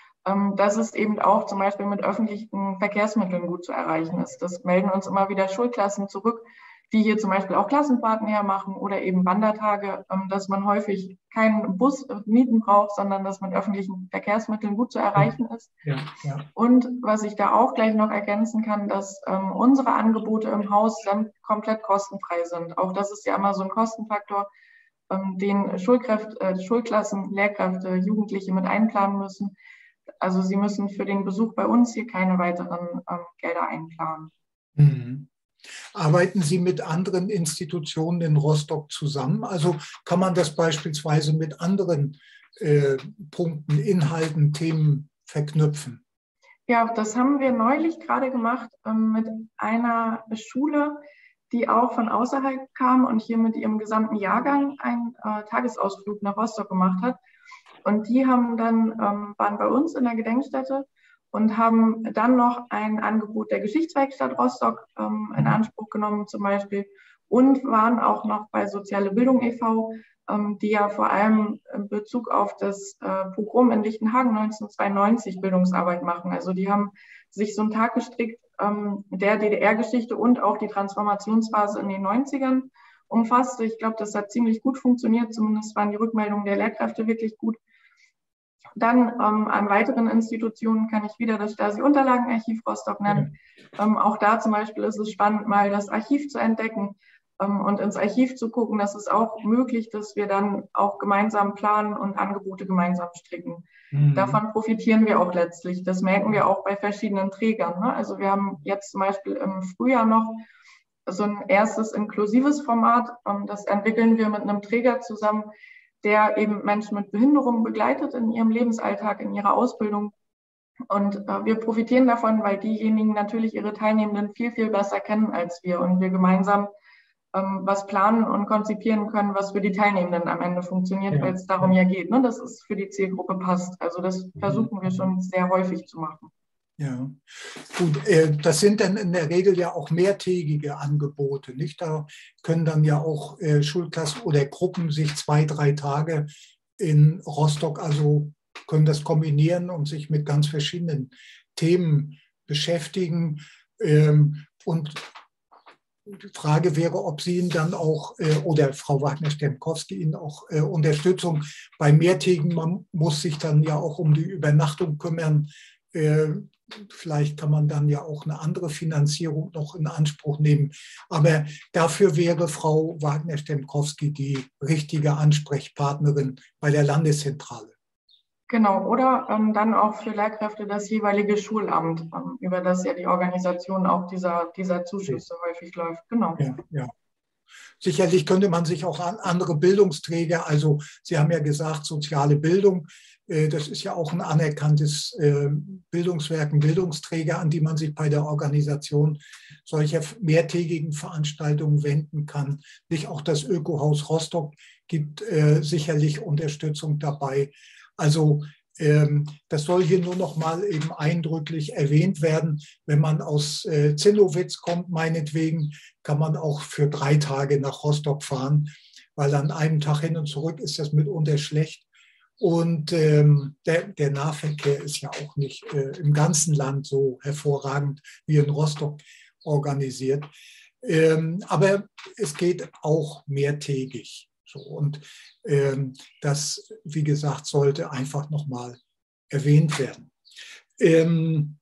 dass es eben auch zum Beispiel mit öffentlichen Verkehrsmitteln gut zu erreichen ist. Das melden uns immer wieder Schulklassen zurück, die hier zum Beispiel auch Klassenfahrten hermachen oder eben Wandertage, dass man häufig keinen Bus mieten braucht, sondern dass mit öffentlichen Verkehrsmitteln gut zu erreichen ist. Ja, ja. Und was ich da auch gleich noch ergänzen kann, dass ähm, unsere Angebote im Haus dann komplett kostenfrei sind. Auch das ist ja immer so ein Kostenfaktor, ähm, den Schulkräfte, äh, Schulklassen, Lehrkräfte, Jugendliche mit einplanen müssen. Also Sie müssen für den Besuch bei uns hier keine weiteren ähm, Gelder einplanen. Mhm. Arbeiten Sie mit anderen Institutionen in Rostock zusammen? Also kann man das beispielsweise mit anderen äh, Punkten, Inhalten, Themen verknüpfen? Ja, das haben wir neulich gerade gemacht ähm, mit einer Schule, die auch von außerhalb kam und hier mit ihrem gesamten Jahrgang einen äh, Tagesausflug nach Rostock gemacht hat. Und die haben dann, ähm, waren bei uns in der Gedenkstätte und haben dann noch ein Angebot der Geschichtswerkstatt Rostock ähm, in Anspruch genommen zum Beispiel und waren auch noch bei Soziale Bildung e V, ähm, die ja vor allem in Bezug auf das äh, Pogrom in Lichtenhagen neunzehnhundertzweiundneunzig Bildungsarbeit machen. Also die haben sich so einen Tag gestrickt, ähm, der D D R-Geschichte und auch die Transformationsphase in den neunzigern umfasste. Ich glaube, das hat ziemlich gut funktioniert, zumindest waren die Rückmeldungen der Lehrkräfte wirklich gut. Dann ähm, an weiteren Institutionen kann ich wieder das Stasi-Unterlagenarchiv Rostock nennen. Ja. Ähm, auch da zum Beispiel ist es spannend, mal das Archiv zu entdecken ähm, und ins Archiv zu gucken. Das ist auch möglich, dass wir dann auch gemeinsam planen und Angebote gemeinsam stricken. Mhm. Davon profitieren wir auch letztlich. Das merken wir auch bei verschiedenen Trägern. Ne? Also wir haben jetzt zum Beispiel im Frühjahr noch so ein erstes inklusives Format. Ähm, das entwickeln wir mit einem Träger zusammen, der eben Menschen mit Behinderung begleitet in ihrem Lebensalltag, in ihrer Ausbildung. Und äh, wir profitieren davon, weil diejenigen natürlich ihre Teilnehmenden viel, viel besser kennen als wir und wir gemeinsam ähm, was planen und konzipieren können, was für die Teilnehmenden am Ende funktioniert, ja, weil es darum ja geht, ne, dass es für die Zielgruppe passt. Also das versuchen wir schon sehr häufig zu machen. Ja, gut, äh, das sind dann in der Regel ja auch mehrtägige Angebote, nicht? Da können dann ja auch äh, Schulklassen oder Gruppen sich zwei, drei Tage in Rostock, also können das kombinieren und sich mit ganz verschiedenen Themen beschäftigen. Ähm, und die Frage wäre, ob Sie Ihnen dann auch, äh, oder Frau Wagner-Stempkowski Ihnen auch äh, Unterstützung bei mehrtägigen, man muss sich dann ja auch um die Übernachtung kümmern. Äh, Vielleicht kann man dann ja auch eine andere Finanzierung noch in Anspruch nehmen. Aber dafür wäre Frau Wagner-Stempkowski die richtige Ansprechpartnerin bei der Landeszentrale. Genau, oder ähm, dann auch für Lehrkräfte das jeweilige Schulamt, ähm, über das ja die Organisation auch dieser, dieser Zuschüsse ja. häufig läuft. Genau. Ja, ja. Sicherlich könnte man sich auch an andere Bildungsträger, also Sie haben ja gesagt, soziale Bildung, das ist ja auch ein anerkanntes Bildungswerk, ein Bildungsträger, an die man sich bei der Organisation solcher mehrtägigen Veranstaltungen wenden kann. Nicht auch das Ökohaus Rostock gibt äh, sicherlich Unterstützung dabei. Also ähm, das soll hier nur noch mal eben eindrücklich erwähnt werden. Wenn man aus äh, Zinnowitz kommt, meinetwegen, kann man auch für drei Tage nach Rostock fahren, weil an einem Tag hin und zurück ist das mitunter schlecht. Und ähm, der, der Nahverkehr ist ja auch nicht äh, im ganzen Land so hervorragend wie in Rostock organisiert. Ähm, aber es geht auch mehrtägig. So. Und ähm, das, wie gesagt, sollte einfach nochmal erwähnt werden. Ähm,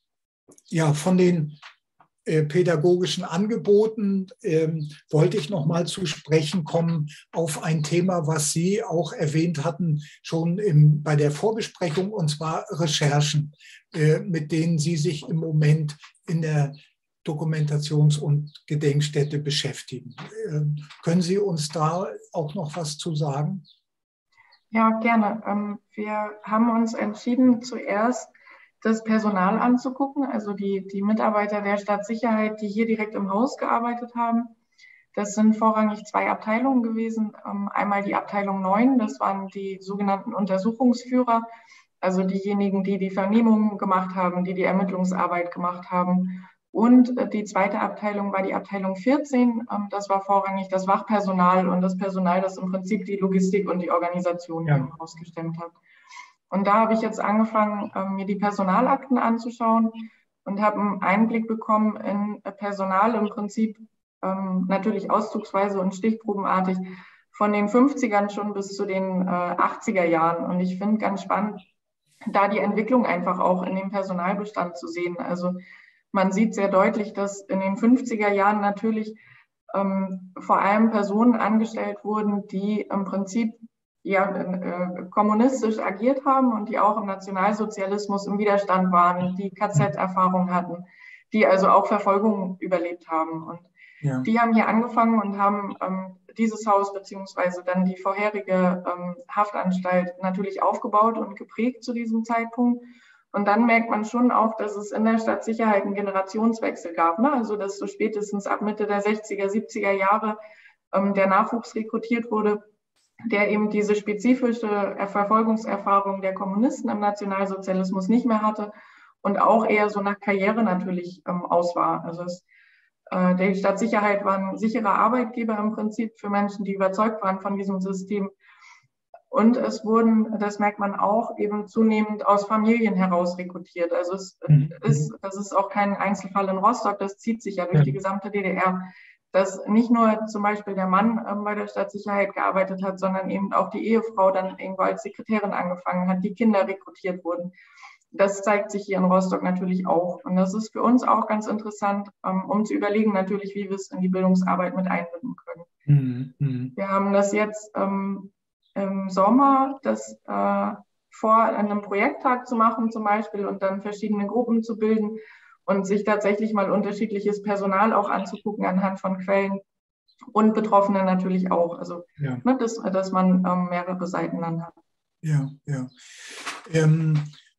ja, von den äh, pädagogischen Angeboten ähm, wollte ich nochmal zu sprechen kommen auf ein Thema, was Sie auch erwähnt hatten, schon im, bei der Vorbesprechung, und zwar Recherchen, äh, mit denen Sie sich im Moment in der Dokumentations- und Gedenkstätte beschäftigen. Ähm, können Sie uns da auch noch was zu sagen? Ja, gerne. Ähm, wir haben uns entschieden, zuerst das Personal anzugucken, also die, die Mitarbeiter der Stadtsicherheit, die hier direkt im Haus gearbeitet haben. Das sind vorrangig zwei Abteilungen gewesen. Einmal die Abteilung neun, das waren die sogenannten Untersuchungsführer, also diejenigen, die die Vernehmungen gemacht haben, die die Ermittlungsarbeit gemacht haben. Und die zweite Abteilung war die Abteilung vierzehn, das war vorrangig das Wachpersonal und das Personal, das im Prinzip die Logistik und die Organisation ja. hier im Haus gestemmt hat. Und da habe ich jetzt angefangen, mir die Personalakten anzuschauen und habe einen Einblick bekommen in Personal im Prinzip natürlich auszugsweise und stichprobenartig von den fünfzigern schon bis zu den achtziger Jahren. Und ich finde ganz spannend, da die Entwicklung einfach auch in dem Personalbestand zu sehen. Also man sieht sehr deutlich, dass in den fünfziger Jahren natürlich ähm, vor allem Personen angestellt wurden, die im Prinzip ja, äh, kommunistisch agiert haben und die auch im Nationalsozialismus im Widerstand waren, die K Z-Erfahrung hatten, die also auch Verfolgung überlebt haben. Und ja. die haben hier angefangen und haben ähm, dieses Haus beziehungsweise dann die vorherige ähm, Haftanstalt natürlich aufgebaut und geprägt zu diesem Zeitpunkt. Und dann merkt man schon auch, dass es in der Stadtsicherheit einen Generationswechsel gab, ne? Also dass so spätestens ab Mitte der sechziger, siebziger Jahre ähm, der Nachwuchs rekrutiert wurde, der eben diese spezifische Verfolgungserfahrung der Kommunisten im Nationalsozialismus nicht mehr hatte und auch eher so nach Karriere natürlich ähm, aus war. Also es äh, die Stadtsicherheit war ein sicherer Arbeitgeber im Prinzip für Menschen, die überzeugt waren von diesem System. Und es wurden, das merkt man auch, eben zunehmend aus Familien heraus rekrutiert. Also es mhm. ist, das ist auch kein Einzelfall in Rostock, das zieht sich ja durch ja. die gesamte D D R, dass nicht nur zum Beispiel der Mann ähm, bei der Stadtsicherheit gearbeitet hat, sondern eben auch die Ehefrau dann irgendwo als Sekretärin angefangen hat, die Kinder rekrutiert wurden. Das zeigt sich hier in Rostock natürlich auch. Und das ist für uns auch ganz interessant, ähm, um zu überlegen natürlich, wie wir es in die Bildungsarbeit mit einbinden können. Mhm. Wir haben das jetzt ähm, im Sommer, das äh, vor, einem Projekttag zu machen zum Beispiel und dann verschiedene Gruppen zu bilden und sich tatsächlich mal unterschiedliches Personal auch anzugucken anhand von Quellen und Betroffene natürlich auch. Also, ja. ne, dass, dass man ähm, mehrere Seiten dann hat. Ja, ja. Ähm,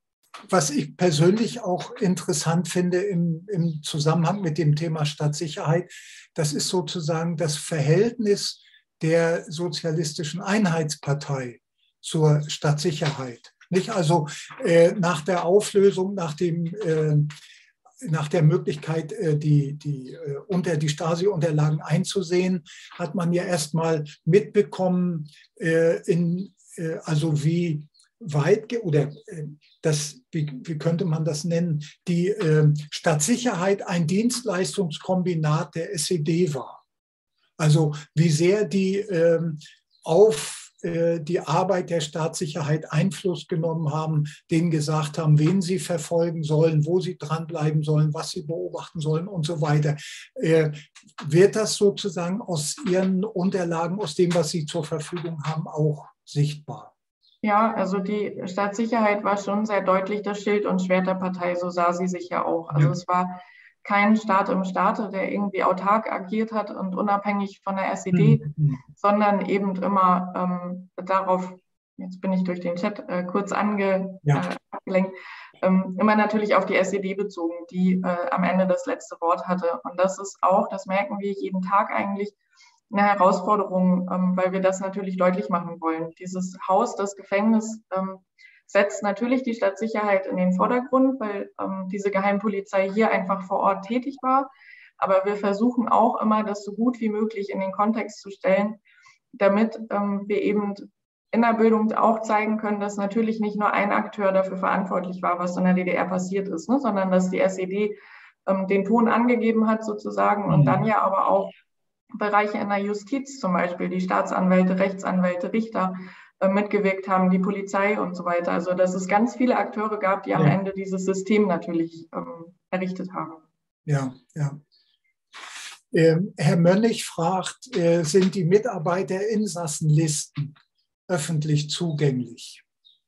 was ich persönlich auch interessant finde im, im Zusammenhang mit dem Thema Stadtsicherheit, das ist sozusagen das Verhältnis der Sozialistischen Einheitspartei zur Stadtsicherheit. Nicht? Also äh, nach der Auflösung, nach, dem, äh, nach der Möglichkeit, äh, die, die, äh, unter die Stasi-Unterlagen einzusehen, hat man ja erstmal mitbekommen, äh, in, äh, also wie weit, oder äh, das, wie, wie könnte man das nennen, die äh, Stadtsicherheit ein Dienstleistungskombinat der S E D war. Also wie sehr die ähm, auf äh, die Arbeit der Staatssicherheit Einfluss genommen haben, denen gesagt haben, wen sie verfolgen sollen, wo sie dranbleiben sollen, was sie beobachten sollen und so weiter. Äh, wird das sozusagen aus Ihren Unterlagen, aus dem, was Sie zur Verfügung haben, auch sichtbar? Ja, also die Staatssicherheit war schon sehr deutlich das Schild- und Schwerterpartei, so sah sie sich ja auch. Also ja. es war kein Staat im Staate, der irgendwie autark agiert hat und unabhängig von der S E D, mhm. sondern eben immer ähm, darauf, jetzt bin ich durch den Chat äh, kurz ange, ja. äh, abgelenkt, ähm, immer natürlich auf die S E D bezogen, die äh, am Ende das letzte Wort hatte. Und das ist auch, das merken wir jeden Tag eigentlich, eine Herausforderung, ähm, weil wir das natürlich deutlich machen wollen. Dieses Haus, das Gefängnis, ähm, setzt natürlich die Stadtsicherheit in den Vordergrund, weil ähm, diese Geheimpolizei hier einfach vor Ort tätig war. Aber wir versuchen auch immer, das so gut wie möglich in den Kontext zu stellen, damit ähm, wir eben in der Bildung auch zeigen können, dass natürlich nicht nur ein Akteur dafür verantwortlich war, was in der D D R passiert ist, ne, sondern dass die S E D ähm, den Ton angegeben hat sozusagen und dann ja aber auch Bereiche in der Justiz, zum Beispiel die Staatsanwälte, Rechtsanwälte, Richter äh, mitgewirkt haben, die Polizei und so weiter. Also dass es ganz viele Akteure gab, die am ja. Ende dieses System natürlich ähm, errichtet haben. Ja, ja. Ähm, Herr Mönnig fragt, äh, sind die Mitarbeiter-Insassenlisten öffentlich zugänglich?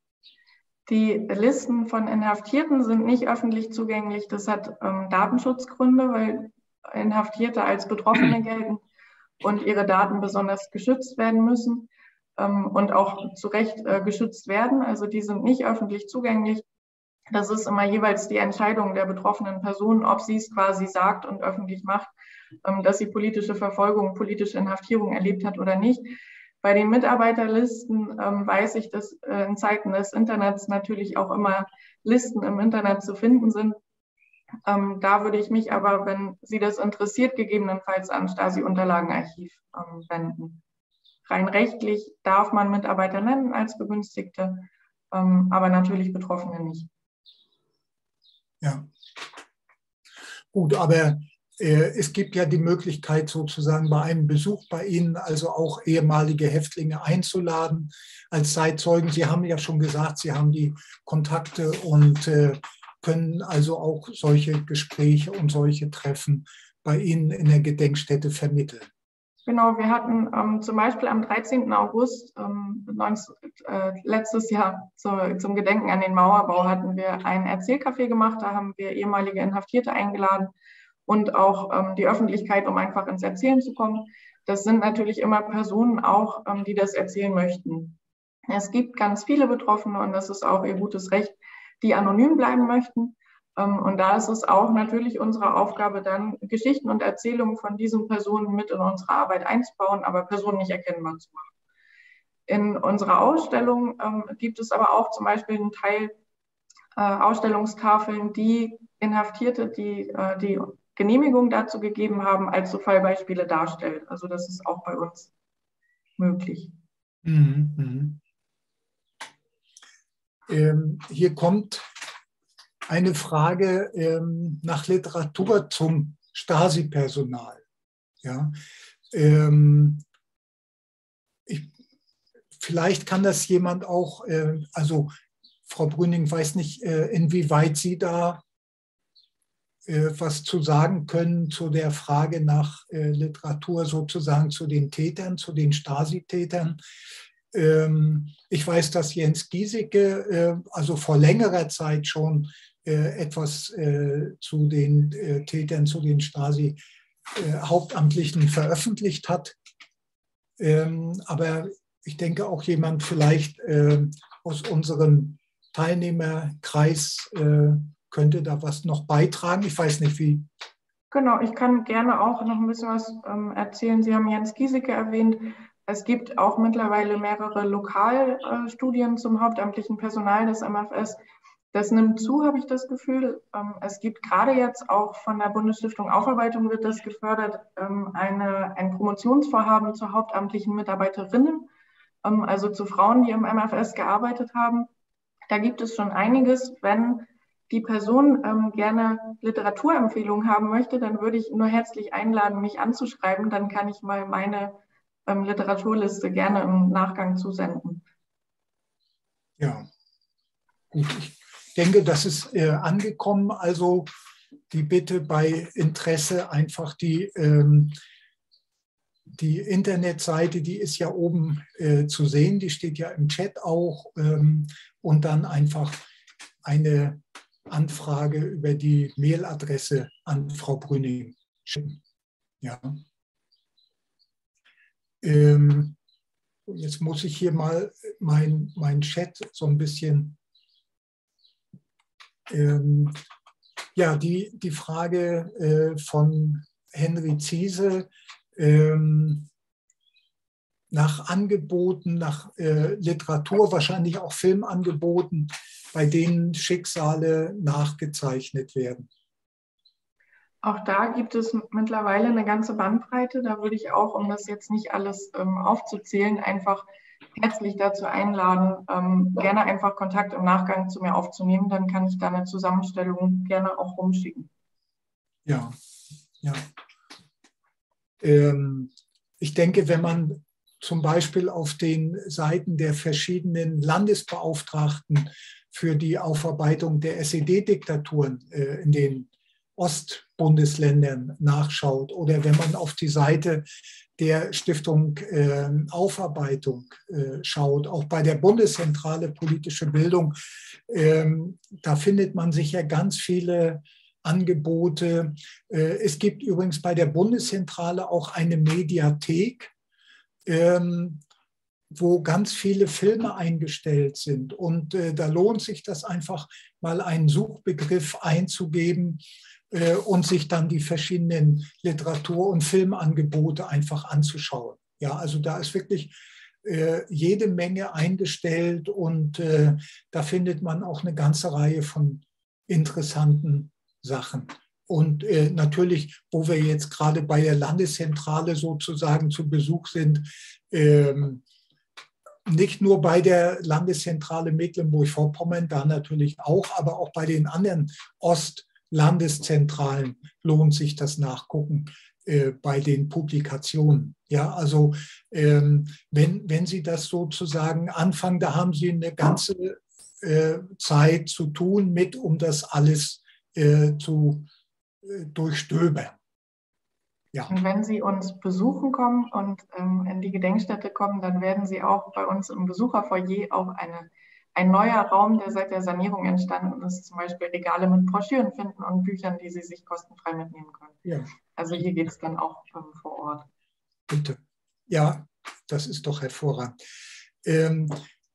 Die Listen von Inhaftierten sind nicht öffentlich zugänglich. Das hat ähm, Datenschutzgründe, weil Inhaftierte als Betroffene gelten und ihre Daten besonders geschützt werden müssen ähm, und auch zu Recht äh, geschützt werden. Also die sind nicht öffentlich zugänglich. Das ist immer jeweils die Entscheidung der betroffenen Person, ob sie es quasi sagt und öffentlich macht, ähm, dass sie politische Verfolgung, politische Inhaftierung erlebt hat oder nicht. Bei den Mitarbeiterlisten ähm, weiß ich, dass äh, in Zeiten des Internets natürlich auch immer Listen im Internet zu finden sind. Ähm, da würde ich mich aber, wenn Sie das interessiert, gegebenenfalls an Stasi-Unterlagenarchiv ähm, wenden. Rein rechtlich darf man Mitarbeiter nennen als Begünstigte, ähm, aber natürlich Betroffene nicht. Ja, gut, aber äh, es gibt ja die Möglichkeit sozusagen bei einem Besuch bei Ihnen, also auch ehemalige Häftlinge einzuladen als Zeitzeugen. Sie haben ja schon gesagt, Sie haben die Kontakte und äh, können also auch solche Gespräche und solche Treffen bei Ihnen in der Gedenkstätte vermitteln. Genau, wir hatten ähm, zum Beispiel am dreizehnten August ähm, neunzehn, äh, letztes Jahr zu, zum Gedenken an den Mauerbau hatten wir ein Erzählcafé gemacht. Da haben wir ehemalige Inhaftierte eingeladen und auch ähm, die Öffentlichkeit, um einfach ins Erzählen zu kommen. Das sind natürlich immer Personen auch, ähm, die das erzählen möchten. Es gibt ganz viele Betroffene und das ist auch ihr gutes Recht, die anonym bleiben möchten. Und da ist es auch natürlich unsere Aufgabe, dann Geschichten und Erzählungen von diesen Personen mit in unsere Arbeit einzubauen, aber Personen nicht erkennbar zu machen. In unserer Ausstellung ähm, gibt es aber auch zum Beispiel einen Teil äh, Ausstellungstafeln, die Inhaftierte, die, äh, die Genehmigung dazu gegeben haben, als so Fallbeispiele darstellt. Also das ist auch bei uns möglich. Mhm. Ähm, hier kommt eine Frage ähm, nach Literatur zum Stasi-Personal. Ja, ähm, ich, vielleicht kann das jemand auch, äh, also Frau Brüning weiß nicht, äh, inwieweit Sie da äh, was zu sagen können zu der Frage nach äh, Literatur sozusagen zu den Tätern, zu den Stasi-Tätern. Ähm, ich weiß, dass Jens Giesecke, äh, also vor längerer Zeit schon äh, etwas äh, zu den äh, Tätern, zu den Stasi-Hauptamtlichen veröffentlicht hat. Ähm, aber ich denke auch jemand vielleicht äh, aus unserem Teilnehmerkreis äh, könnte da was noch beitragen. Ich weiß nicht, wie. Genau, ich kann gerne auch noch ein bisschen was ähm, erzählen. Sie haben Jens Giesecke erwähnt. Es gibt auch mittlerweile mehrere Lokalstudien äh, zum hauptamtlichen Personal des M F S. Das nimmt zu, habe ich das Gefühl. Ähm, es gibt gerade jetzt auch von der Bundesstiftung Aufarbeitung wird das gefördert, ähm, eine, ein Promotionsvorhaben zu hauptamtlichen Mitarbeiterinnen, ähm, also zu Frauen, die im M F S gearbeitet haben. Da gibt es schon einiges. Wenn die Person ähm, gerne Literaturempfehlungen haben möchte, dann würde ich nur herzlich einladen, mich anzuschreiben. Dann kann ich mal meine ähm, Literaturliste gerne im Nachgang zusenden. Ja, gut. Ich denke, das ist äh, angekommen. Also die Bitte bei Interesse einfach die, ähm, die Internetseite, die ist ja oben äh, zu sehen, die steht ja im Chat auch. Ähm, und dann einfach eine Anfrage über die Mailadresse an Frau Brüning schicken. Ja. Ähm, jetzt muss ich hier mal mein, mein Chat so ein bisschen. Ähm, ja, die, die Frage äh, von Henry Ziese ähm, nach Angeboten, nach äh, Literatur, wahrscheinlich auch Filmangeboten, bei denen Schicksale nachgezeichnet werden. Auch da gibt es mittlerweile eine ganze Bandbreite. Da würde ich auch, um das jetzt nicht alles ähm, aufzuzählen, einfach herzlich dazu einladen, ähm, gerne einfach Kontakt im Nachgang zu mir aufzunehmen. Dann kann ich da eine Zusammenstellung gerne auch rumschicken. Ja, ja. Ähm, ich denke, wenn man zum Beispiel auf den Seiten der verschiedenen Landesbeauftragten für die Aufarbeitung der S E D-Diktaturen äh, in den Ostbundesländern nachschaut oder wenn man auf die Seite der Stiftung äh, Aufarbeitung äh, schaut, auch bei der Bundeszentrale Politische Bildung, äh, da findet man sicher ganz viele Angebote. Äh, es gibt übrigens bei der Bundeszentrale auch eine Mediathek, ähm, wo ganz viele Filme eingestellt sind. Und äh, da lohnt sich das einfach, mal einen Suchbegriff einzugeben äh, und sich dann die verschiedenen Literatur- und Filmangebote einfach anzuschauen. Ja, also da ist wirklich äh, jede Menge eingestellt und äh, da findet man auch eine ganze Reihe von interessanten Sachen. Und äh, natürlich, wo wir jetzt gerade bei der Landeszentrale sozusagen zu Besuch sind, ähm, nicht nur bei der Landeszentrale Mecklenburg-Vorpommern, da natürlich auch, aber auch bei den anderen Ostlandeszentralen lohnt sich das Nachgucken äh, bei den Publikationen. Ja, also ähm, wenn, wenn Sie das sozusagen anfangen, da haben Sie eine ganze äh, Zeit zu tun mit, um das alles äh, zu äh, durchstöbern. Ja. Und wenn Sie uns besuchen kommen und ähm, in die Gedenkstätte kommen, dann werden Sie auch bei uns im Besucherfoyer auch eine, ein neuer Raum, der seit der Sanierung entstanden ist, zum Beispiel Regale mit Broschüren finden und Büchern, die Sie sich kostenfrei mitnehmen können. Ja. Also hier geht es dann auch ähm, vor Ort. Bitte. Ja, das ist doch hervorragend. Ähm,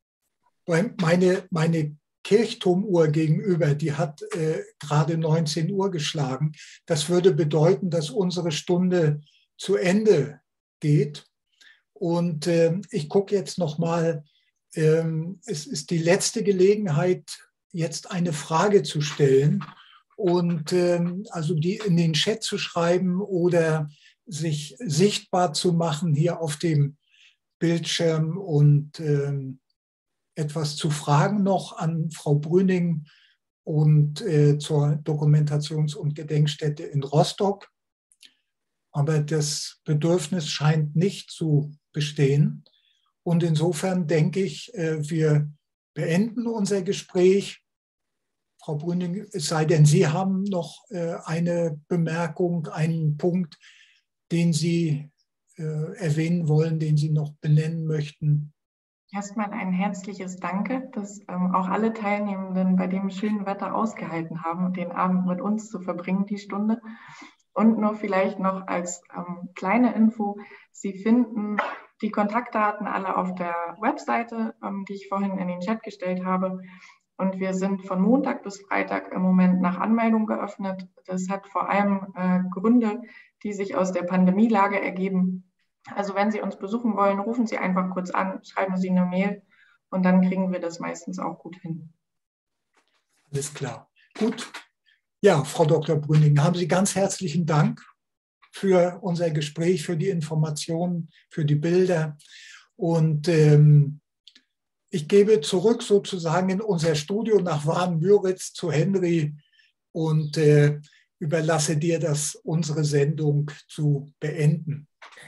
meine, meine Kirchturmuhr gegenüber, die hat äh, gerade neunzehn Uhr geschlagen. Das würde bedeuten, dass unsere Stunde zu Ende geht. Und äh, ich gucke jetzt noch mal, ähm, es ist die letzte Gelegenheit, jetzt eine Frage zu stellen. Und ähm, also die in den Chat zu schreiben oder sich sichtbar zu machen hier auf dem Bildschirm und ähm, etwas zu fragen noch an Frau Brüning und äh, zur Dokumentations- und Gedenkstätte in Rostock. Aber das Bedürfnis scheint nicht zu bestehen. Und insofern denke ich, äh, wir beenden unser Gespräch. Frau Brüning, es sei denn, Sie haben noch äh, eine Bemerkung, einen Punkt, den Sie äh, erwähnen wollen, den Sie noch benennen möchten. Erstmal ein herzliches Danke, dass ähm, auch alle Teilnehmenden bei dem schönen Wetter ausgehalten haben, den Abend mit uns zu verbringen, die Stunde. Und nur vielleicht noch als ähm, kleine Info, Sie finden die Kontaktdaten alle auf der Webseite, ähm, die ich vorhin in den Chat gestellt habe. Und wir sind von Montag bis Freitag im Moment nach Anmeldung geöffnet. Das hat vor allem äh, Gründe, die sich aus der Pandemielage ergeben. Also wenn Sie uns besuchen wollen, rufen Sie einfach kurz an, schreiben Sie eine Mail und dann kriegen wir das meistens auch gut hin. Alles klar. Gut. Ja, Frau Doktor Brüning, haben Sie ganz herzlichen Dank für unser Gespräch, für die Informationen, für die Bilder. Und ähm, ich gebe zurück sozusagen in unser Studio nach Wahn-Müritz zu Henry und äh, überlasse dir das, unsere Sendung zu beenden.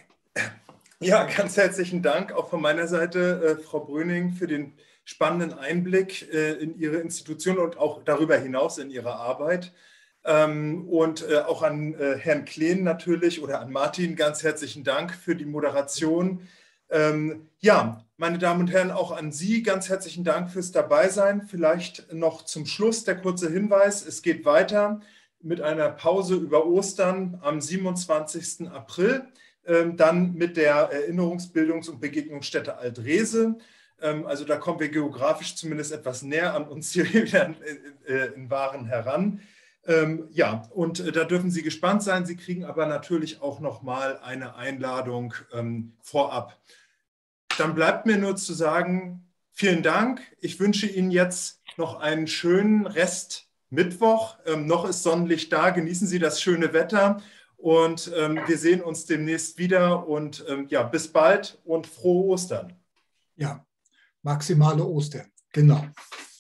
Ja, ganz herzlichen Dank auch von meiner Seite, äh, Frau Brüning, für den spannenden Einblick äh, in Ihre Institution und auch darüber hinaus in Ihre Arbeit. Ähm, und äh, auch an äh, Herrn Kleen natürlich oder an Martin ganz herzlichen Dank für die Moderation. Ähm, ja, meine Damen und Herren, auch an Sie ganz herzlichen Dank fürs Dabeisein. Vielleicht noch zum Schluss der kurze Hinweis, es geht weiter mit einer Pause über Ostern am siebenundzwanzigsten April. Dann mit der Erinnerungsbildungs- und Begegnungsstätte Alt-Rehse. Also da kommen wir geografisch zumindest etwas näher an uns hier wieder in Waren heran. Ja, und da dürfen Sie gespannt sein. Sie kriegen aber natürlich auch nochmal eine Einladung vorab. Dann bleibt mir nur zu sagen, vielen Dank. Ich wünsche Ihnen jetzt noch einen schönen Rest Mittwoch. Noch ist Sonnenlicht da. Genießen Sie das schöne Wetter. Und ähm, wir sehen uns demnächst wieder und ähm, ja, bis bald und frohe Ostern. Ja, maximale Ostern, genau.